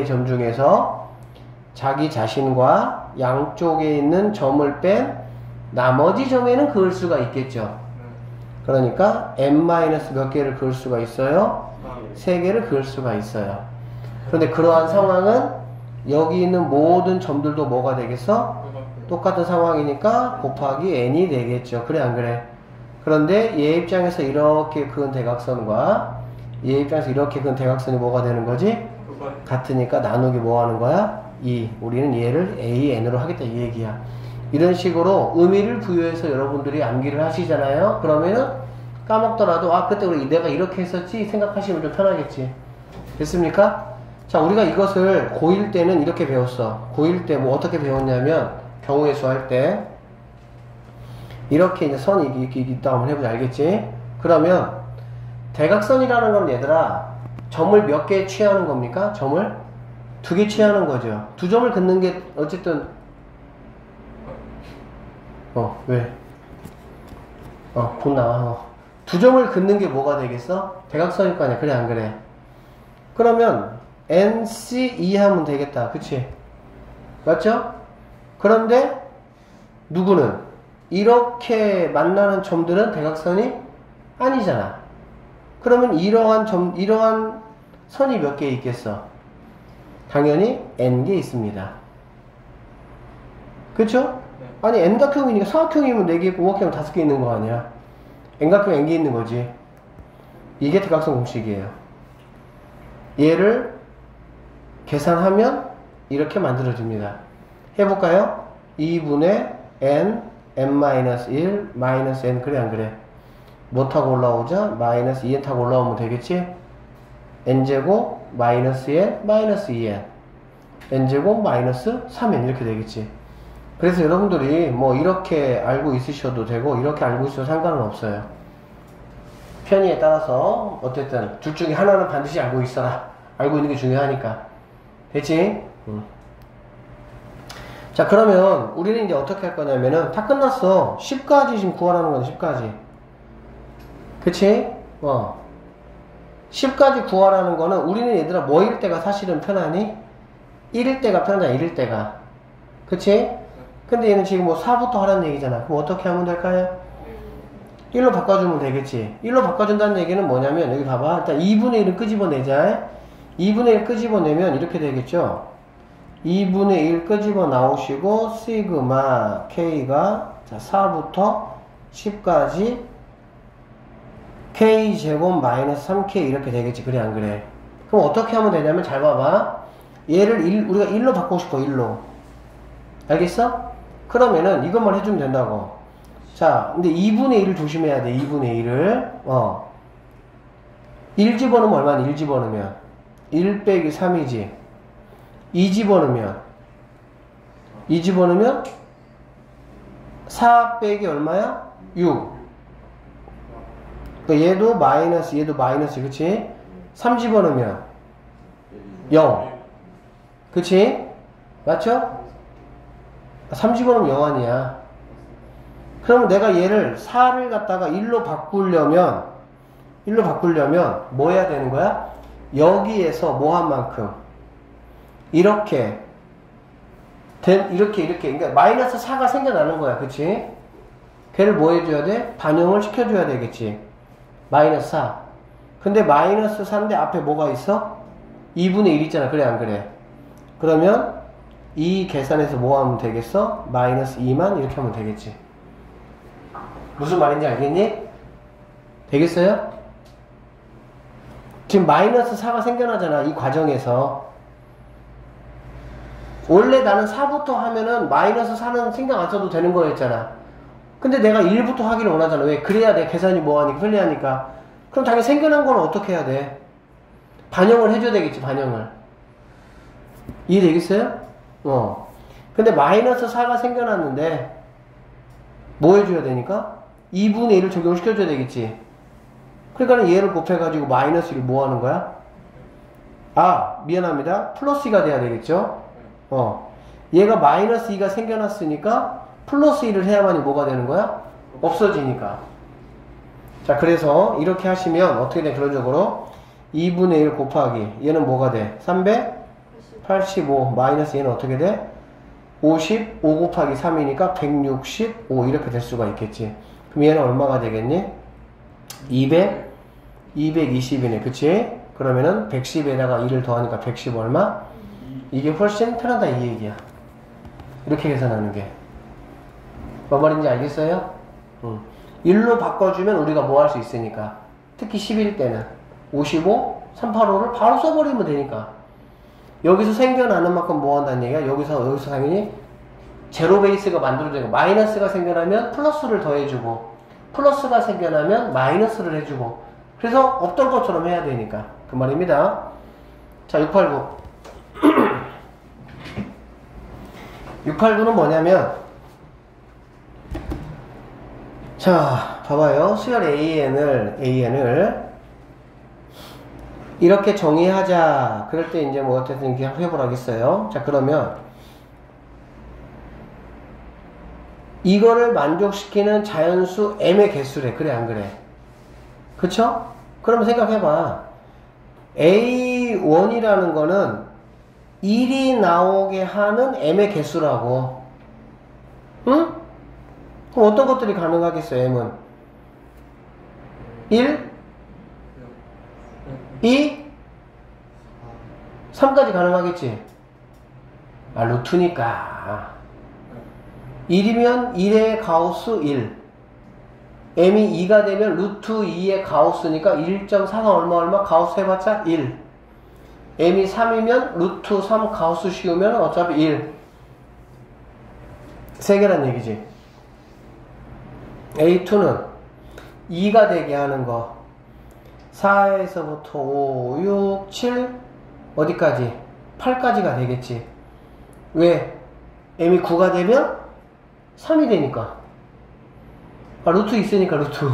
자기 자신과 양쪽에 있는 점을 뺀 나머지 점에는 그을 수가 있겠죠. 그러니까 n- 몇 개를 그을 수가 있어요? 3개를 그을 수가 있어요. 그런데 그러한 상황은 여기 있는 모든 점들도 뭐가 되겠어? 똑같은 상황이니까 곱하기 n이 되겠죠. 그래 안 그래? 그런데 얘 입장에서 이렇게 그은 대각선과 얘 입장에서 이렇게 그은 대각선이 뭐가 되는 거지? 같으니까 나누기 뭐 하는 거야? 2. 우리는 얘를 AN으로 하겠다 이 얘기야. 이런 식으로 의미를 부여해서 여러분들이 암기를 하시잖아요. 그러면은 까먹더라도 아 그때 우리 내가 이렇게 했었지 생각하시면 좀 편하겠지. 됐습니까? 자, 우리가 이것을 고1 때는 이렇게 배웠어. 고1 때 뭐 어떻게 배웠냐면 경우의 수 할 때 이렇게 이제 선이 이렇게 있다 한번 해보자. 알겠지? 그러면 대각선이라는 건 얘들아 점을 몇 개 취하는 겁니까? 점을 2개 취하는 거죠. 2점을 긋는 게 어쨌든 왜? 곧 나와. 2점을 긋는 게 뭐가 되겠어? 대각선일 거 아니야. 그래 안 그래? 그러면 NC2 하면 되겠다. 그치? 맞죠? 그런데 누구는 이렇게 만나는 점들은 대각선이 아니잖아. 그러면 이러한 선이 몇 개 있겠어? 당연히 n개 있습니다. 그쵸? 아니 n각형이니까 사각형이면 4개 있고 오각형은 5개 있는 거 아니야. n각형 n개 있는 거지. 이게 대각선 공식이에요. 얘를 계산하면 이렇게 만들어집니다. 해볼까요? 2분의 n, n-1, 마이너스 n. 그래 안 그래? 뭐 타고 올라오자? 마이너스 2n 타고 올라오면 되겠지? n제곱 마이너스 n 마이너스 2n n제곱 마이너스 3n 이렇게 되겠지. 그래서 여러분들이 뭐 이렇게 알고 있으셔도 되고 이렇게 알고 있어도 상관은 없어요. 편의에 따라서 어쨌든 둘 중에 하나는 반드시 알고 있어라. 알고 있는 게 중요하니까. 됐지? 자, 그러면 우리는 이제 어떻게 할 거냐면은 다 끝났어. 10까지 지금 구하라는 거네. 10까지. 그치? 10까지 구하라는 거는 우리는 얘들아 뭐일 때가 사실은 편하니? 1일 때가 편하잖아. 1일 때가. 그치? 근데 얘는 지금 뭐 4부터 하라는 얘기잖아. 그럼 어떻게 하면 될까요? 1로 바꿔주면 되겠지. 1로 바꿔준다는 얘기는 뭐냐면 여기 봐봐. 일단 2분의 1을 끄집어내자. 2분의 1 끄집어내면 이렇게 되겠죠. 2분의 1 끄집어 나오시고 시그마 K가 자 4부터 10까지 K제곱 마이너스 3K 이렇게 되겠지. 그래 안 그래? 그럼 어떻게 하면 되냐면 잘 봐봐. 얘를 우리가 1로 바꾸고 싶어. 1로. 알겠어? 그러면은 이것만 해주면 된다고. 자, 근데 2분의 1을 조심해야 돼. 2분의 1을 1 집어넣으면 얼마나? 1 집어넣으면 1 빼기 3이지. 2 집어넣으면 4 빼기 얼마야? 6. 그러니까 얘도 마이너스, 그치? 3 집어넣으면 0. 그치? 맞죠? 30원은 0원이야. 그러면 내가 얘를 4를 갖다가 1로 바꾸려면 뭐 해야 되는 거야? 여기에서 뭐 한 만큼 이렇게 그러니까 마이너스 4가 생겨나는 거야. 그치? 걔를 뭐 해줘야 돼? 반영을 시켜줘야 되겠지. 마이너스 4. 근데 마이너스 4인데 앞에 뭐가 있어? 2분의 1 있잖아. 그래 안 그래? 그러면 이 계산해서 뭐 하면 되겠어? 마이너스 2만 이렇게 하면 되겠지. 무슨 말인지 알겠니? 되겠어요? 지금 마이너스 4가 생겨나잖아. 이 과정에서. 원래 나는 4부터 하면은 마이너스 4는 신경 안 써도 되는 거였잖아. 근데 내가 1부터 하기를 원하잖아. 왜? 그래야 내 계산이 뭐하니까 편리하니까. 그럼 당연히 생겨난 거는 어떻게 해야 돼? 반영을 해줘야 되겠지. 반영을. 이해되겠어요? 근데 마이너스 4가 생겨났는데 뭐 해줘야 되니까? 2분의 1을 적용시켜줘야 되겠지. 그러니까 얘를 곱해가지고 마이너스 1을 뭐 하는 거야? 미안합니다. 플러스 2가 돼야 되겠죠? 얘가 마이너스 2가 생겨났으니까 플러스 1을 해야만이 뭐가 되는 거야? 없어지니까. 자, 그래서 이렇게 하시면 어떻게 돼? 결론적으로 2분의 1 곱하기 얘는 뭐가 돼? 385 마이너스 얘는 어떻게 돼? 55 곱하기 3이니까 165 이렇게 될 수가 있겠지. 그럼 얘는 얼마가 되겠니? 220이네. 그치? 그러면은 110에다가 2를 더하니까 110 얼마? 이게 훨씬 편하다 이 얘기야. 이렇게 계산하는 게. 뭔 말인지 알겠어요? 1로 바꿔주면 우리가 뭐 할 수 있으니까. 특히 10일 때는 55, 385를 바로 써버리면 되니까. 여기서 생겨나는 만큼 뭐 한다는 얘기야? 여기서 당연히 제로 베이스가 만들어지고 마이너스가 생겨나면 플러스를 더해주고 플러스가 생겨나면 마이너스를 해주고 그래서 없던 것처럼 해야 되니까 그 말입니다. 자, 689 689는 뭐냐면 자, 봐봐요. 수열 AN을 이렇게 정의하자. 그럴 때 이제 뭐 어쨌든 이렇게 해보라겠어요. 자, 그러면 이거를 만족시키는 자연수 m의 개수래. 그래 안 그래? 그쵸? 그러면 생각해봐. A1이라는 거는 1이 나오게 하는 m의 개수라고. 응? 그럼 어떤 것들이 가능하겠어? m은 1, 2, 3까지 가능하겠지? 루트니까 1이면 1의 가우스 1 m이 2가 되면 루트 2의 가우스니까 1.4가 얼마 가우스 해봤자 1 m이 3이면 루트 3 가우스 씌우면 어차피 1 3개란 얘기지. A2는 2가 되게 하는 거 4에서부터 5, 6, 7 어디까지? 8까지가 되겠지. 왜? m이 9가 되면 3이 되니까. 루트 있으니까 루트.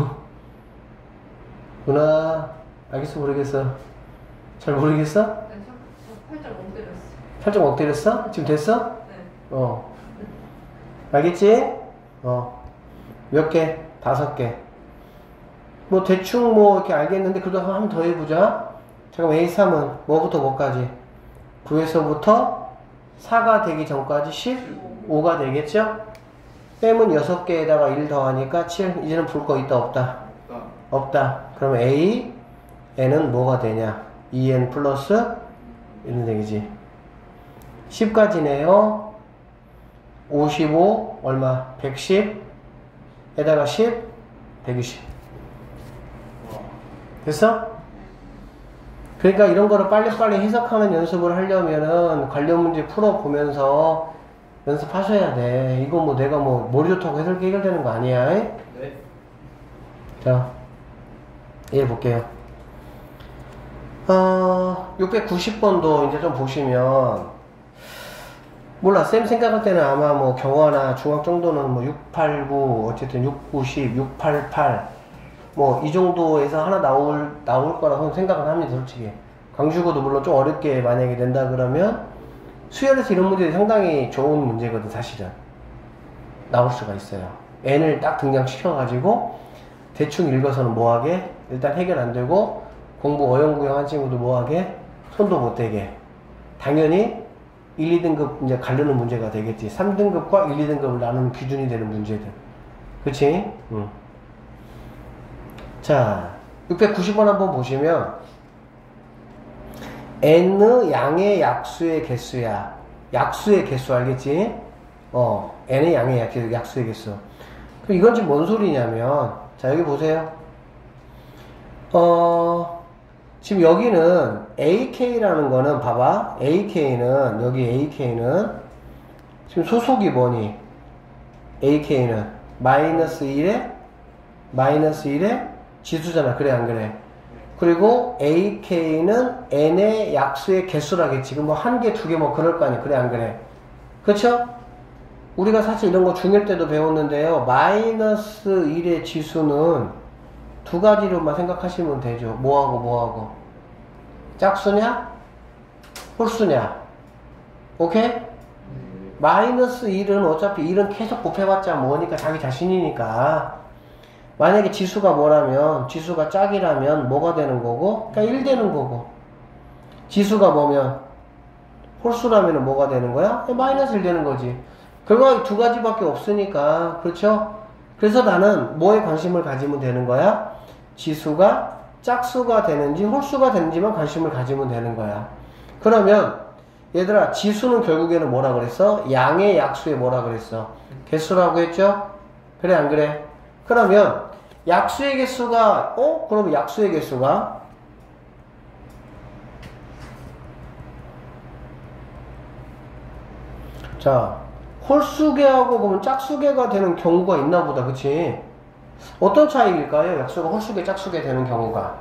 누나 알겠어 모르겠어? 잘 모르겠어? 네, 살짝 멍때렸어. 살짝 멍때렸어? 지금 됐어? 네. 알겠지? 몇 개? 5개. 뭐 대충 뭐 이렇게 알겠는데 그래도 한 번 더 해보자. 잠깐 A3은 뭐부터 뭐까지? 9에서부터 4가 되기 전까지 15가 되겠죠? 뺨은 6개에다가 1 더하니까 7. 이제는 볼 거 있다 없다? 없다. 그러면 A, N은 뭐가 되냐? 2N 플러스 1은 되겠지. 10까지네요. 55 얼마? 110 에다가 10 120 됐어? 그러니까 이런 거를 빨리빨리 해석하는 연습을 하려면은 관련 문제 풀어보면서 연습하셔야 돼. 이거 뭐 내가 뭐 머리 좋다고 해결되는 거 아니야. 네. 자, 얘 볼게요. 690번도 이제 좀 보시면 몰라. 쌤 생각할 때는 아마 뭐 경화나 중학 정도는 뭐 689 어쨌든 690, 688 뭐 이 정도에서 하나 나올 거라고 생각은 합니다. 솔직히 강주고도 물론 좀 어렵게 만약에 된다 그러면 수열에서 이런 문제들이 상당히 좋은 문제거든 사실은. 나올 수가 있어요. n을 딱 등장시켜가지고 대충 읽어서는 뭐하게? 일단 해결 안 되고 공부 어영부영 한 친구도 뭐하게? 손도 못 대게. 당연히 1, 2등급 이제 가르는 문제가 되겠지. 3등급과 1, 2등급을 나누는 기준이 되는 문제들. 그치? 응. 자, 690번 한번 보시면 n 양의 약수의 개수야. 약수의 개수 알겠지? n의 양의 약수의 개수. 그럼 이건 지금 뭔 소리냐면, 자, 여기 보세요. 지금 여기는 AK라는 거는, 봐봐. AK는, 여기 AK는, 지금 소속이 뭐니? AK는 마이너스 1에 지수잖아. 그래, 안 그래? 그리고 AK는 N의 약수의 개수라겠지. 지금 뭐 한 개, 두 개 뭐 그럴 거 아니야. 그래, 안 그래? 그쵸? 우리가 사실 이런 거 중1 때도 배웠는데요. 마이너스 1의 지수는 두 가지로만 생각하시면 되죠. 뭐하고? 짝수냐? 홀수냐? 오케이? 마이너스 1은 어차피 1은 계속 곱해봤자 뭐니까 자기 자신이니까. 만약에 지수가 뭐라면, 지수가 짝이라면 뭐가 되는 거고? 그러니까 1 되는 거고. 지수가 뭐면, 홀수라면 뭐가 되는 거야? 마이너스 1 되는 거지. 결과가 두 가지밖에 없으니까. 그렇죠? 그래서 나는 뭐에 관심을 가지면 되는 거야? 지수가 짝수가 되는지 홀수가 되는지만 관심을 가지면 되는 거야. 그러면 얘들아, 지수는 결국에는 뭐라 그랬어? 양의 약수에 뭐라 그랬어? 개수라고 했죠? 그래, 안 그래? 그러면 약수의 개수가 그럼 약수의 개수가 자, 홀수계하고 그러면 짝수계가 되는 경우가 있나 보다. 그치? 어떤 차이일까요? 약수가 홀수계, 짝수계 되는 경우가.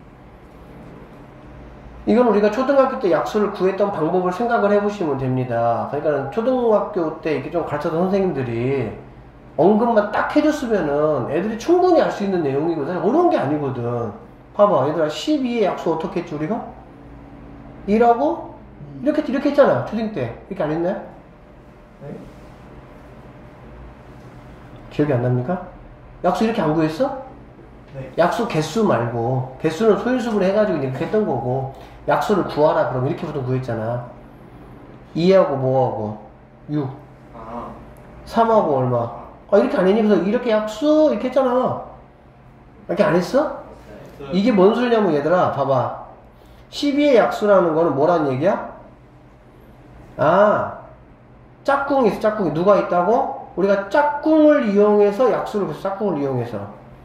이건 우리가 초등학교 때 약수를 구했던 방법을 생각을 해보시면 됩니다. 그러니까 초등학교 때 이렇게 좀 가르쳤던 선생님들이 언급만 딱 해줬으면은 애들이 충분히 알 수 있는 내용이거든. 어려운 게 아니거든. 봐봐, 얘들아, 12의 약수 어떻게 했지, 우리가? 2라고? 이렇게 했잖아, 초딩 때. 이렇게 안 했나요? 네? 기억이 안 납니까? 약수 이렇게 안 구했어? 네. 약수 개수 말고, 개수는 소인수분해 해가지고 이렇게 했던 거고, 약수를 구하라, 그럼 이렇게부터 구했잖아. 2하고 뭐하고? 6. 아. 3하고 얼마? 이렇게 안 했니? 그래서 이렇게 약수, 이렇게 했잖아. 이렇게 안 했어? 이게 뭔 소리냐면, 얘들아, 봐봐. 12의 약수라는 거는 뭐란 얘기야? 짝꿍이 있어, 짝꿍이. 누가 있다고? 우리가 짝꿍을 이용해서 약수를 구했어, 짝꿍을 이용해서.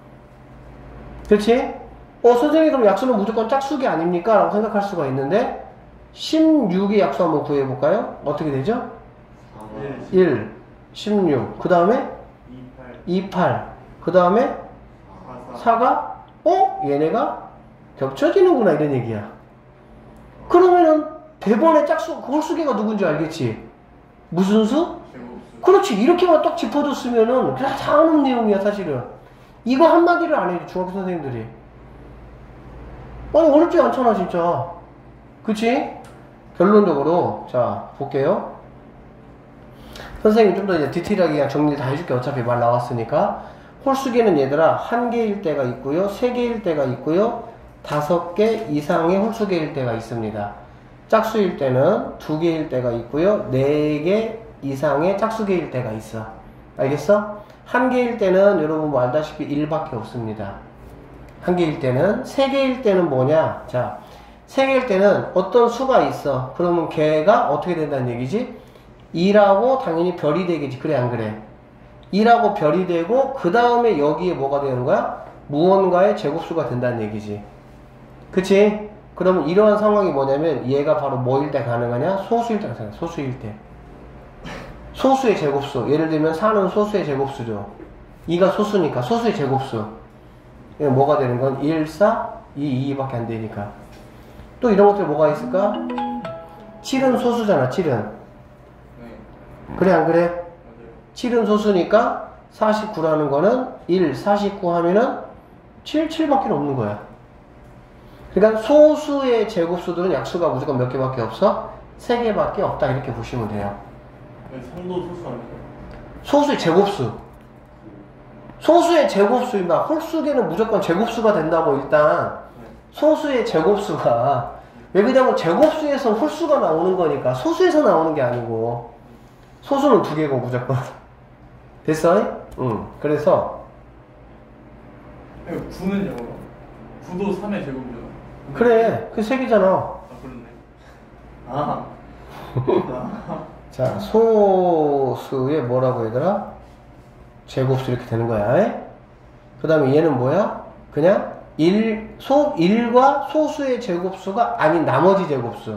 그렇지? 선생님, 그럼 약수는 무조건 짝수기 아닙니까? 라고 생각할 수가 있는데, 16의 약수 한번 구해볼까요? 어떻게 되죠? 1, 16. 그 다음에? 28. 그 다음에? 4가? 얘네가 겹쳐지는구나, 이런 얘기야. 그러면은, 대번에 짝수, 홀수계가 누군지 알겠지? 무슨 수? 그렇지. 이렇게만 딱 짚어줬으면은, 그냥 다 아는 내용이야, 사실은. 이거 한마디를 안 해줘, 중학교 선생님들이. 아니, 어렵지 않잖아, 진짜. 그치? 결론적으로, 자, 볼게요. 선생님 좀 더 이제 디테일하게 그냥 정리 다 해줄게. 어차피 말 나왔으니까. 홀수계는 얘들아, 1개일 때가 있고요, 3개일 때가 있고요, 5개 이상의 홀수계일 때가 있습니다. 짝수일 때는 2개일 때가 있고요, 4개 이상의 짝수계일 때가 있어. 알겠어? 1개일 때는 여러분 뭐 알다시피 1밖에 없습니다. 1개일 때는. 3개일 때는 뭐냐? 자, 3개일 때는 어떤 수가 있어. 그러면 걔가 어떻게 된다는 얘기지? 2라고 당연히 별이 되겠지. 그래, 안 그래? 2라고 별이 되고 그 다음에 여기에 뭐가 되는 거야? 무언가의 제곱수가 된다는 얘기지. 그치? 그러면 이러한 상황이 뭐냐면 얘가 바로 뭐일 때 가능하냐? 소수일 때 가능하냐? 소수일 때. 소수의 제곱수. 예를 들면 4는 소수의 제곱수죠. 2가 소수니까 소수의 제곱수. 뭐가 되는 건 1, 4, 2, 2밖에 안 되니까. 또 이런 것들 뭐가 있을까? 7은 소수잖아, 7은. 그래, 안 그래? 7은 소수니까 49라는 거는 1, 49 하면은 7밖에 없는 거야. 그러니까 소수의 제곱수들은 약수가 무조건 몇 개밖에 없어? 3개밖에 없다. 이렇게 보시면 돼요. 성도 소수 아니에요? 소수의 제곱수. 소수의 제곱수이면 홀수계는 무조건 제곱수가 된다고 일단 소수의 제곱수가 왜 그러냐면 제곱수에서 홀수가 나오는 거니까 소수에서 나오는 게 아니고 소수는 2개고 무조건 됐어? 응. 그래서 9는요? 9도 3의 제곱이잖아. 그래 그 3개잖아. 아 그렇네. 아. 자 소수의 뭐라고 얘들아? 제곱수 이렇게 되는 거야. 그 다음에 얘는 뭐야? 그냥 1과 소수의 제곱수가 아닌 나머지 제곱수.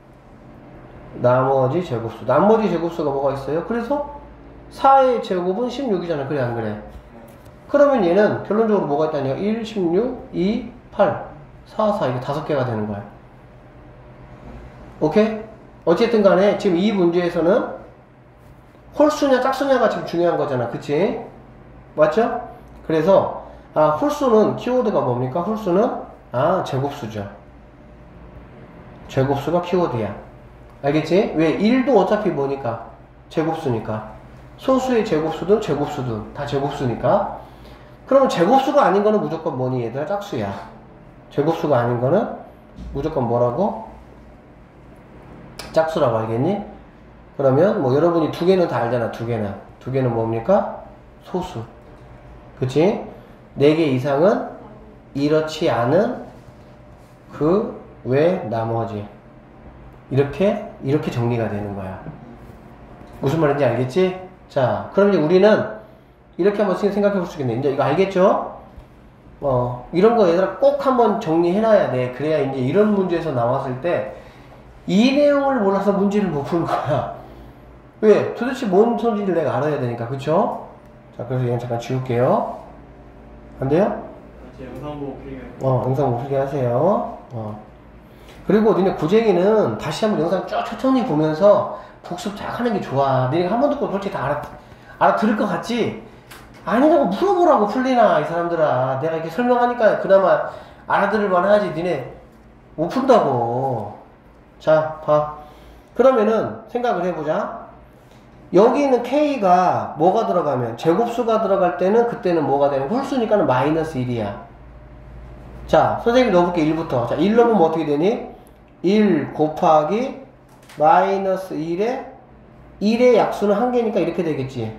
나머지 제곱수가 뭐가 있어요? 그래서 4의 제곱은 16이잖아. 그래 안 그래? 그러면 얘는 결론적으로 뭐가 있다냐? 1, 16, 2, 8, 4, 4 이게 5개가 되는 거야. 오케이? 어쨌든 간에 지금 이 문제에서는 홀수냐 짝수냐가 지금 중요한 거잖아. 그치? 맞죠? 그래서 홀수는 키워드가 뭡니까? 홀수는 제곱수죠. 제곱수가 키워드야. 알겠지? 왜? 1도 어차피 뭐니까? 제곱수니까. 소수의 제곱수든 제곱수든 다 제곱수니까. 그러면 제곱수가 아닌 거는 무조건 뭐니 얘들아? 짝수야. 제곱수가 아닌 거는 무조건 뭐라고? 짝수라고 알겠니? 그러면 뭐 여러분이 2개는 다 알잖아. 2개는 뭡니까? 소수. 그치? 4개 이상은 이렇지 않은 그 외 나머지. 이렇게 정리가 되는 거야. 무슨 말인지 알겠지? 자, 그럼 이제 우리는 이렇게 한번 생각해 볼 수 있겠네. 이제 이거 알겠죠? 이런 거 얘들아 꼭 한번 정리해 놔야 돼. 그래야 이제 이런 문제에서 나왔을 때 이 내용을 몰라서 문제를 못 푸는 거야. 왜? 도대체 뭔 소리를 내가 알아야 되니까. 그쵸? 자, 그래서 얘는 잠깐 지울게요. 안 돼요? 제 영상 보고 필기. 영상 못 풀게 하세요. 그리고 니네 구쟁이는 다시 한번 영상 쭉 천천히 보면서 복습 잘 하는 게 좋아. 니네가 한 번 듣고 솔직히 다 알아들을 것 같지? 아니라고 물어보라고 풀리나, 이 사람들아. 내가 이렇게 설명하니까 그나마 알아들을 만하지. 니네 못 푼다고. 자, 봐. 그러면은 생각을 해보자. 여기 있는 K가 뭐가 들어가면 제곱수가 들어갈 때는 그때는 뭐가 되는 홀수니까는 마이너스 1이야. 자, 선생님이 넣어볼게. 1부터. 자, 1 넣으면 어떻게 되니? 1 곱하기 마이너스 1의 약수는 1개니까 이렇게 되겠지.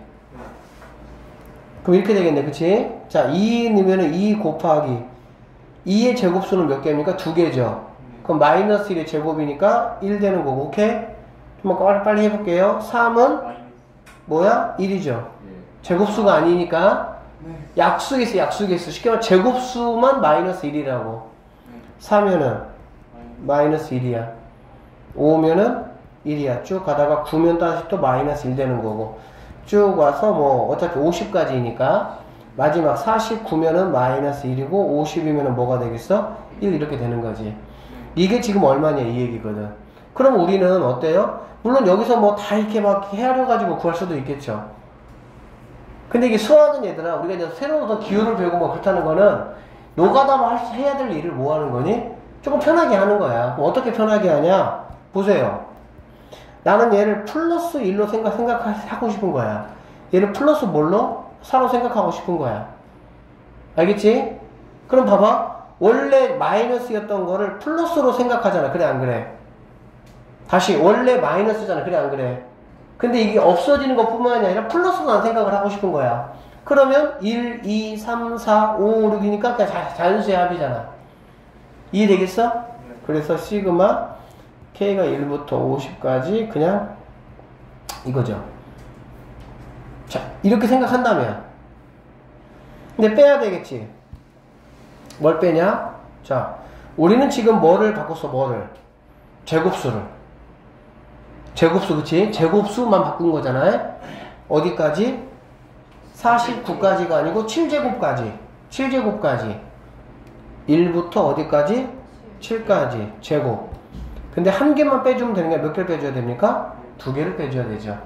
그럼 이렇게 되겠네. 그치? 자, 2 넣으면 2 곱하기 2의 제곱수는 몇 개입니까? 2개죠. 그럼 마이너스 1의 제곱이니까 1 되는 거고. 오케이? 한번 빨리 해볼게요. 3은 뭐야? 1이죠. 제곱수가 아니니까 약수겠어. 쉽게 말하면 제곱수만 마이너스 1이라고. 4면은 마이너스 1이야. 5면은 1이야. 쭉 가다가 9면 다시 또 마이너스 1 되는 거고. 쭉 와서 뭐 어차피 50까지니까 마지막 49면은 마이너스 1이고 50이면은 뭐가 되겠어? 1 이렇게 되는 거지. 이게 지금 얼마냐 이 얘기거든. 그럼 우리는 어때요? 물론 여기서 뭐 다 이렇게 막 헤아려가지고 구할 수도 있겠죠. 근데 이게 수학은 얘들아, 우리가 이제 새로운 어떤 기호를 배우고 뭐 그렇다는 거는 노가다로 해야 될 일을 뭐 하는 거니? 조금 편하게 하는 거야. 그럼 어떻게 편하게 하냐? 보세요. 나는 얘를 플러스 1로 생각하고 싶은 거야. 얘를 플러스 뭘로? 4로 생각하고 싶은 거야. 알겠지? 그럼 봐봐. 원래 마이너스였던 거를 플러스로 생각하잖아. 그래 안 그래? 다시 원래 마이너스잖아. 그래 안 그래? 근데 이게 없어지는 것 뿐만이 아니라 플러스로 난 생각을 하고 싶은 거야. 그러면 1, 2, 3, 4, 5, 6이니까 그냥 자연수의 합이잖아. 이해되겠어? 그래서 시그마 K가 1부터 50까지 그냥 이거죠. 자, 이렇게 생각한다면 근데 빼야 되겠지. 뭘 빼냐? 자, 우리는 지금 뭐를 바꿨어? 뭐를? 제곱수를. 제곱수, 그치? 제곱수만 바꾼 거잖아요? 어디까지? 49까지가 아니고 7제곱까지. 7제곱까지. 1부터 어디까지? 7까지. 제곱. 근데 한 개만 빼주면 되는 게 몇 개를 빼줘야 됩니까? 2개를 빼줘야 되죠.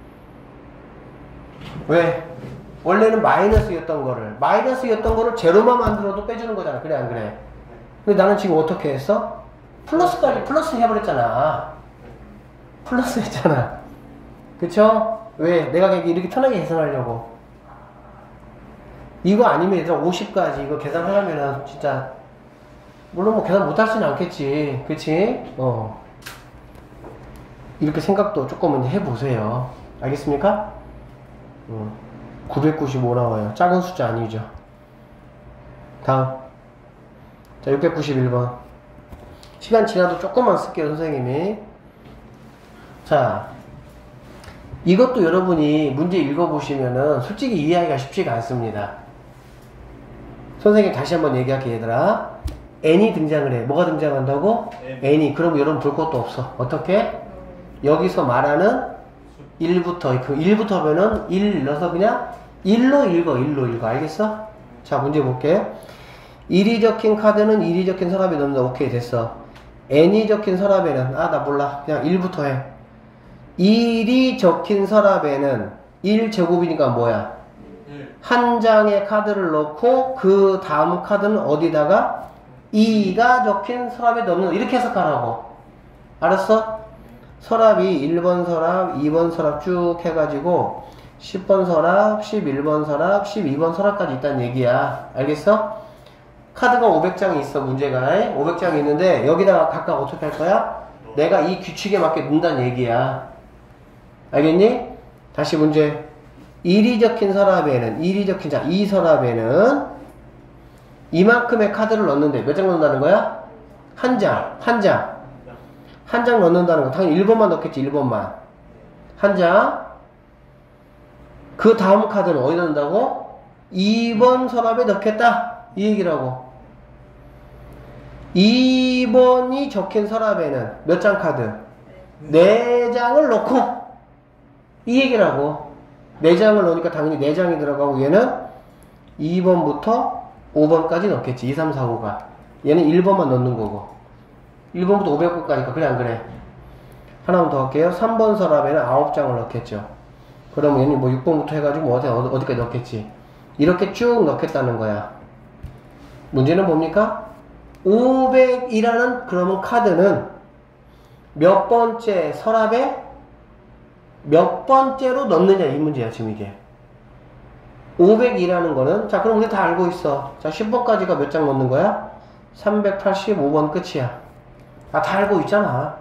왜? 원래는 마이너스였던 거를 제로만 만들어도 빼주는 거잖아. 그래 안 그래? 근데 나는 지금 어떻게 했어? 플러스 해버렸잖아. 플러스 했잖아. 그쵸? 왜? 내가 그냥 이렇게 편하게 계산하려고. 이거 아니면 얘들아 50까지 이거 계산하려면은 진짜 물론 뭐 계산 못할 수는 않겠지. 그치? 이렇게 생각도 조금은 해보세요. 알겠습니까? 995 나와요. 작은 숫자 아니죠. 다음. 자, 691번. 시간 지나도 조금만 쓸게요, 선생님이. 자, 이것도 여러분이 문제 읽어보시면은 솔직히 이해하기가 쉽지가 않습니다. 선생님 다시 한번 얘기할게, 얘들아. n이 등장을 해. 뭐가 등장한다고? n이. 그럼 여러분 볼 것도 없어. 어떻게? 여기서 말하는 1부터, 그 1부터 하면은 1 넣어서 그냥 1로 읽어. 알겠어? 자, 문제 볼게. 1이 적힌 카드는 1이 적힌 서랍에 넣는다. 오케이, 됐어. n이 적힌 서랍에는, 나 몰라. 그냥 1부터 해. 1이 적힌 서랍에는 1제곱이니까 뭐야? 한 장의 카드를 넣고 그 다음 카드는 어디다가 2가 적힌 서랍에 넣는, 이렇게 해석하라고. 알았어? 서랍이 1번 서랍, 2번 서랍 쭉 해가지고 10번 서랍, 11번 서랍, 12번 서랍까지 있다는 얘기야. 알겠어? 카드가 500장이 있어, 문제가. 500장이 있는데 여기다가 각각 어떻게 할 거야? 내가 이 규칙에 맞게 넣는다는 얘기야. 알겠니? 다시 문제. 1이 적힌 서랍에는, 1이 적힌, 자, 이 서랍에는 이만큼의 카드를 넣는데 몇 장 넣는다는 거야? 한 장. 한 장 넣는다는 거. 당연히 1번만 넣겠지, 1번만. 한 장. 그 다음 카드는 어디다 넣는다고? 2번 서랍에 넣겠다. 이 얘기라고. 2번이 적힌 서랍에는 몇 장 카드? 4장을 넣고, 이 얘기라고. 4장을 넣으니까 당연히 4장이 들어가고, 얘는 2번부터 5번까지 넣겠지. 2, 3, 4, 5가. 얘는 1번만 넣는 거고. 1번부터 500번까지니까. 그래, 안 그래? 하나만 더 할게요. 3번 서랍에는 9장을 넣겠죠. 그러면 얘는 뭐 6번부터 해가지고 뭐 어디까지 넣겠지. 이렇게 쭉 넣겠다는 거야. 문제는 뭡니까? 500이라는 그러면 카드는 몇 번째 서랍에 몇 번째로 넣느냐, 이 문제야, 지금 이게. 500이라는 거는, 자, 그럼 우리 다 알고 있어. 자, 10번까지가 몇 장 넣는 거야? 385번 끝이야. 다 알고 있잖아.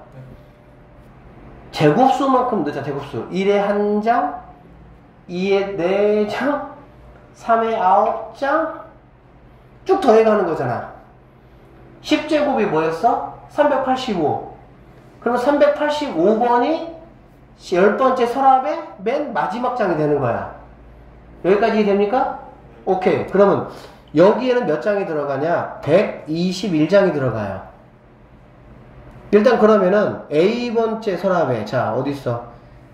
제곱수만큼 넣자, 제곱수. 1에 1장, 2에 4장, 3에 9장, 쭉 더해가는 거잖아. 10제곱이 뭐였어? 385. 그러면 385번이 10번째 서랍의 맨 마지막 장이 되는 거야. 여기까지 됩니까? 오케이. 그러면 여기에는 몇 장이 들어가냐? 121장이 들어가요. 일단 그러면은 A번째 서랍에, 자, 어딨어?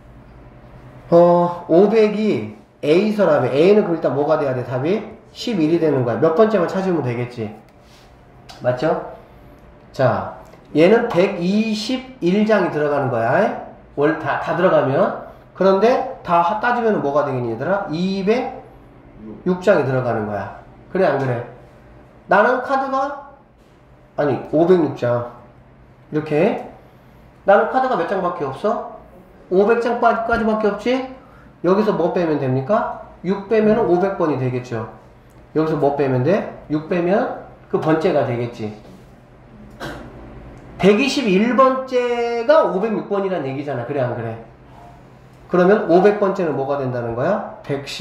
500이 A 서랍에, A는 그럼 일단 뭐가 돼야 돼? 답이 11이 되는 거야. 몇 번째만 찾으면 되겠지. 맞죠? 자, 얘는 121장이 들어가는 거야. 월 다 들어가면. 그런데 다 따지면 뭐가 되겠니, 얘들아? 206장이 들어가는 거야. 그래, 안 그래? 나는 카드가, 아니, 506장. 이렇게. 나는 카드가 몇 장밖에 없어? 500장까지밖에 없지? 여기서 뭐 빼면 됩니까? 6 빼면 500번이 되겠죠. 여기서 뭐 빼면 돼? 6 빼면 그 번째가 되겠지. 121번째가 506번이란 얘기잖아. 그래, 안 그래? 그러면 500번째는 뭐가 된다는 거야?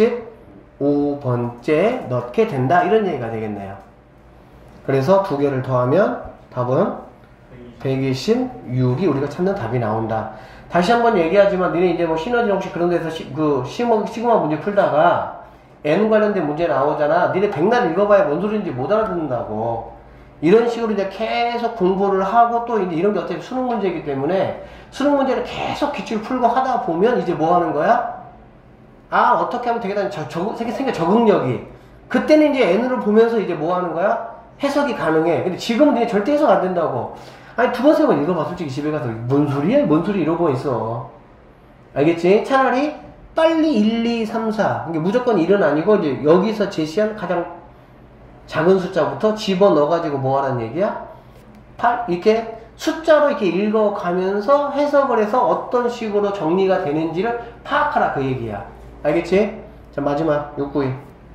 115번째 넣게 된다. 이런 얘기가 되겠네요. 그래서 두 개를 더하면 답은 126이 우리가 찾는 답이 나온다. 다시 한번 얘기하지만 너네 이제 뭐 시너지 혹시 그런 데서 시그마 문제 풀다가 N 관련된 문제 나오잖아. 너네 백날 읽어봐야 뭔 소리인지 못 알아듣는다고. 이런 식으로 이제 계속 공부를 하고 또 이제 이런 게 어차피 수능 문제이기 때문에 수능 문제를 계속 기출 풀고 하다 보면 이제 뭐 하는 거야? 아, 어떻게 하면 되겠다는 생겨 적응력이. 그때는 이제 N을 보면서 이제 뭐 하는 거야? 해석이 가능해. 근데 지금은 이제 절대 해석 안 된다고. 아니, 두 번, 세 번 읽어봐. 솔직히 집에 가서. 뭔 소리야? 뭔 소리 이러고 있어. 알겠지? 차라리 빨리 1, 2, 3, 4. 그러니까 무조건 1은 아니고 이제 여기서 제시한 가장 작은 숫자부터 집어넣어가지고 뭐 하라는 얘기야? 8, 이렇게 숫자로 이렇게 읽어가면서 해석을 해서 어떤 식으로 정리가 되는지를 파악하라 그 얘기야. 알겠지? 자, 마지막 692.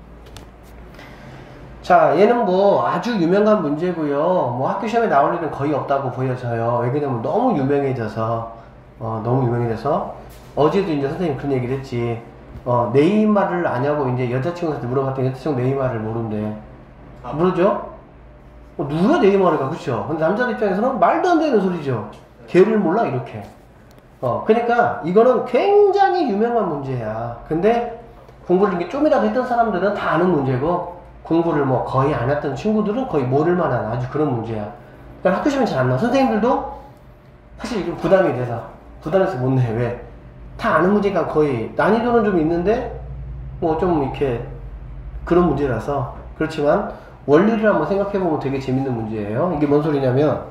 자, 얘는 뭐 아주 유명한 문제고요. 뭐 학교 시험에 나올 일은 거의 없다고 보여져요. 왜 그러냐면 너무 유명해져서 너무 유명해져서 어제도 이제 선생님 그런 얘기를 했지. 네이마르를 아냐고 이제 여자친구한테 물어봤더니 여자친구 네이마르를 모른대. 모르죠? 누가 네이마르가, 그쵸? 근데 남자들 입장에서는 말도 안 되는 소리죠. 걔를 몰라 이렇게. 그러니까 이거는 굉장히 유명한 문제야. 근데 공부를 이렇게 좀이라도 했던 사람들은 다 아는 문제고, 공부를 뭐 거의 안 했던 친구들은 거의 모를 만한 아주 그런 문제야. 그러니까 학교 시험에 잘 안 나와. 선생님들도 사실 좀 부담해서 못 내. 왜? 다 아는 문제가 거의 난이도는 좀 있는데 뭐 좀 이렇게 그런 문제라서. 그렇지만 원리를 한번 생각해보면 되게 재밌는 문제예요. 이게 뭔 소리냐면,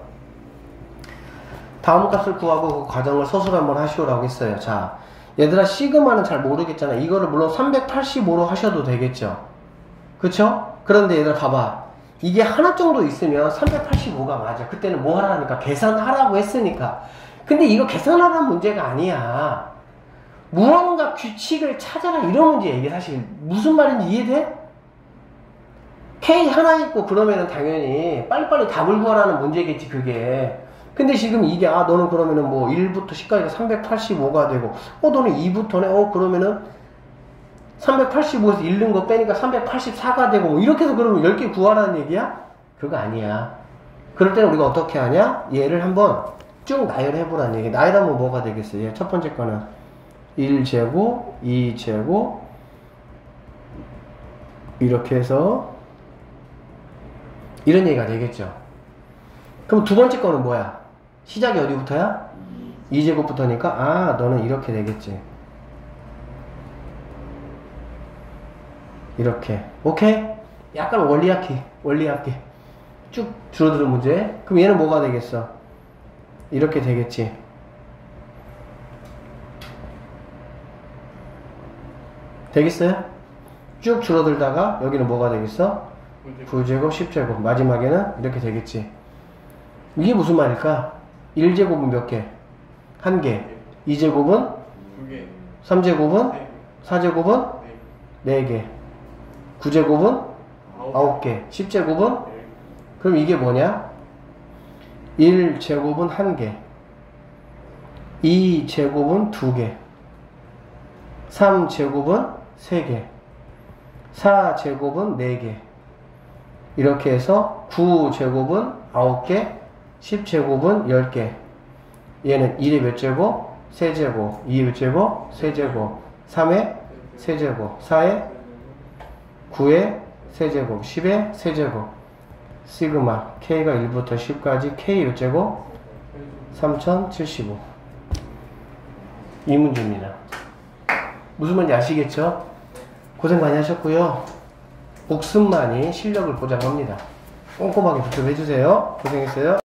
다음 값을 구하고 그 과정을 서술 한번 하시오라고 했어요. 자, 얘들아 시그마는 잘 모르겠잖아. 이거를 물론 385로 하셔도 되겠죠. 그쵸? 그런데 얘들아 봐봐. 이게 하나 정도 있으면 385가 맞아. 그때는 뭐 하라니까? 계산하라고 했으니까. 근데 이거 계산하라는 문제가 아니야. 무언가 규칙을 찾아라 이런 문제야. 이게 사실 무슨 말인지 이해돼? K 하나 있고 그러면은 당연히 빨리빨리 답을 구하라는 문제겠지 그게. 근데 지금 이게 너는 그러면은 뭐 1부터 10까지가 385가 되고 너는 2부터네 그러면은 385에서 잃는 거 빼니까 384가 되고 뭐 이렇게 해서 그러면 10개 구하라는 얘기야? 그거 아니야. 그럴 때는 우리가 어떻게 하냐? 얘를 한번 쭉 나열해보라는 얘기. 나열하면 뭐가 되겠어요? 얘 첫 번째 거는 1제곱, 2제곱 이렇게 해서 이런 얘기가 되겠죠. 그럼 두 번째 거는 뭐야? 시작이 어디부터야? 2제곱부터니까 너는 이렇게 되겠지. 이렇게. 오케이? 약간 원리학기 쭉 줄어드는 문제. 그럼 얘는 뭐가 되겠어? 이렇게 되겠지. 되겠어요? 쭉 줄어들다가 여기는 뭐가 되겠어? 9제곱, 10제곱. 마지막에는 이렇게 되겠지. 이게 무슨 말일까? 1제곱은 몇 개? 1개. 2제곱은? 2개. 3제곱은? 네. 4제곱은? 네. 4개. 9제곱은? 9개. 10제곱은? 네. 그럼 이게 뭐냐? 1제곱은 1개. 2제곱은 2개. 3제곱은 3개. 4제곱은 4개. 이렇게 해서 9제곱은 9개. 10제곱은 10개. 얘는 1의 몇 제곱? 3제곱. 2의 몇 제곱? 3제곱. 3의 3제곱. 4의 9의 세제곱, 10의 세제곱. 시그마 K가 1부터 10까지 K 몇 제곱? 3075. 이 문제입니다. 무슨 말인지 아시겠죠? 고생 많이 하셨고요. 복습만이 실력을 보장합니다. 꼼꼼하게 복습 해주세요. 고생했어요.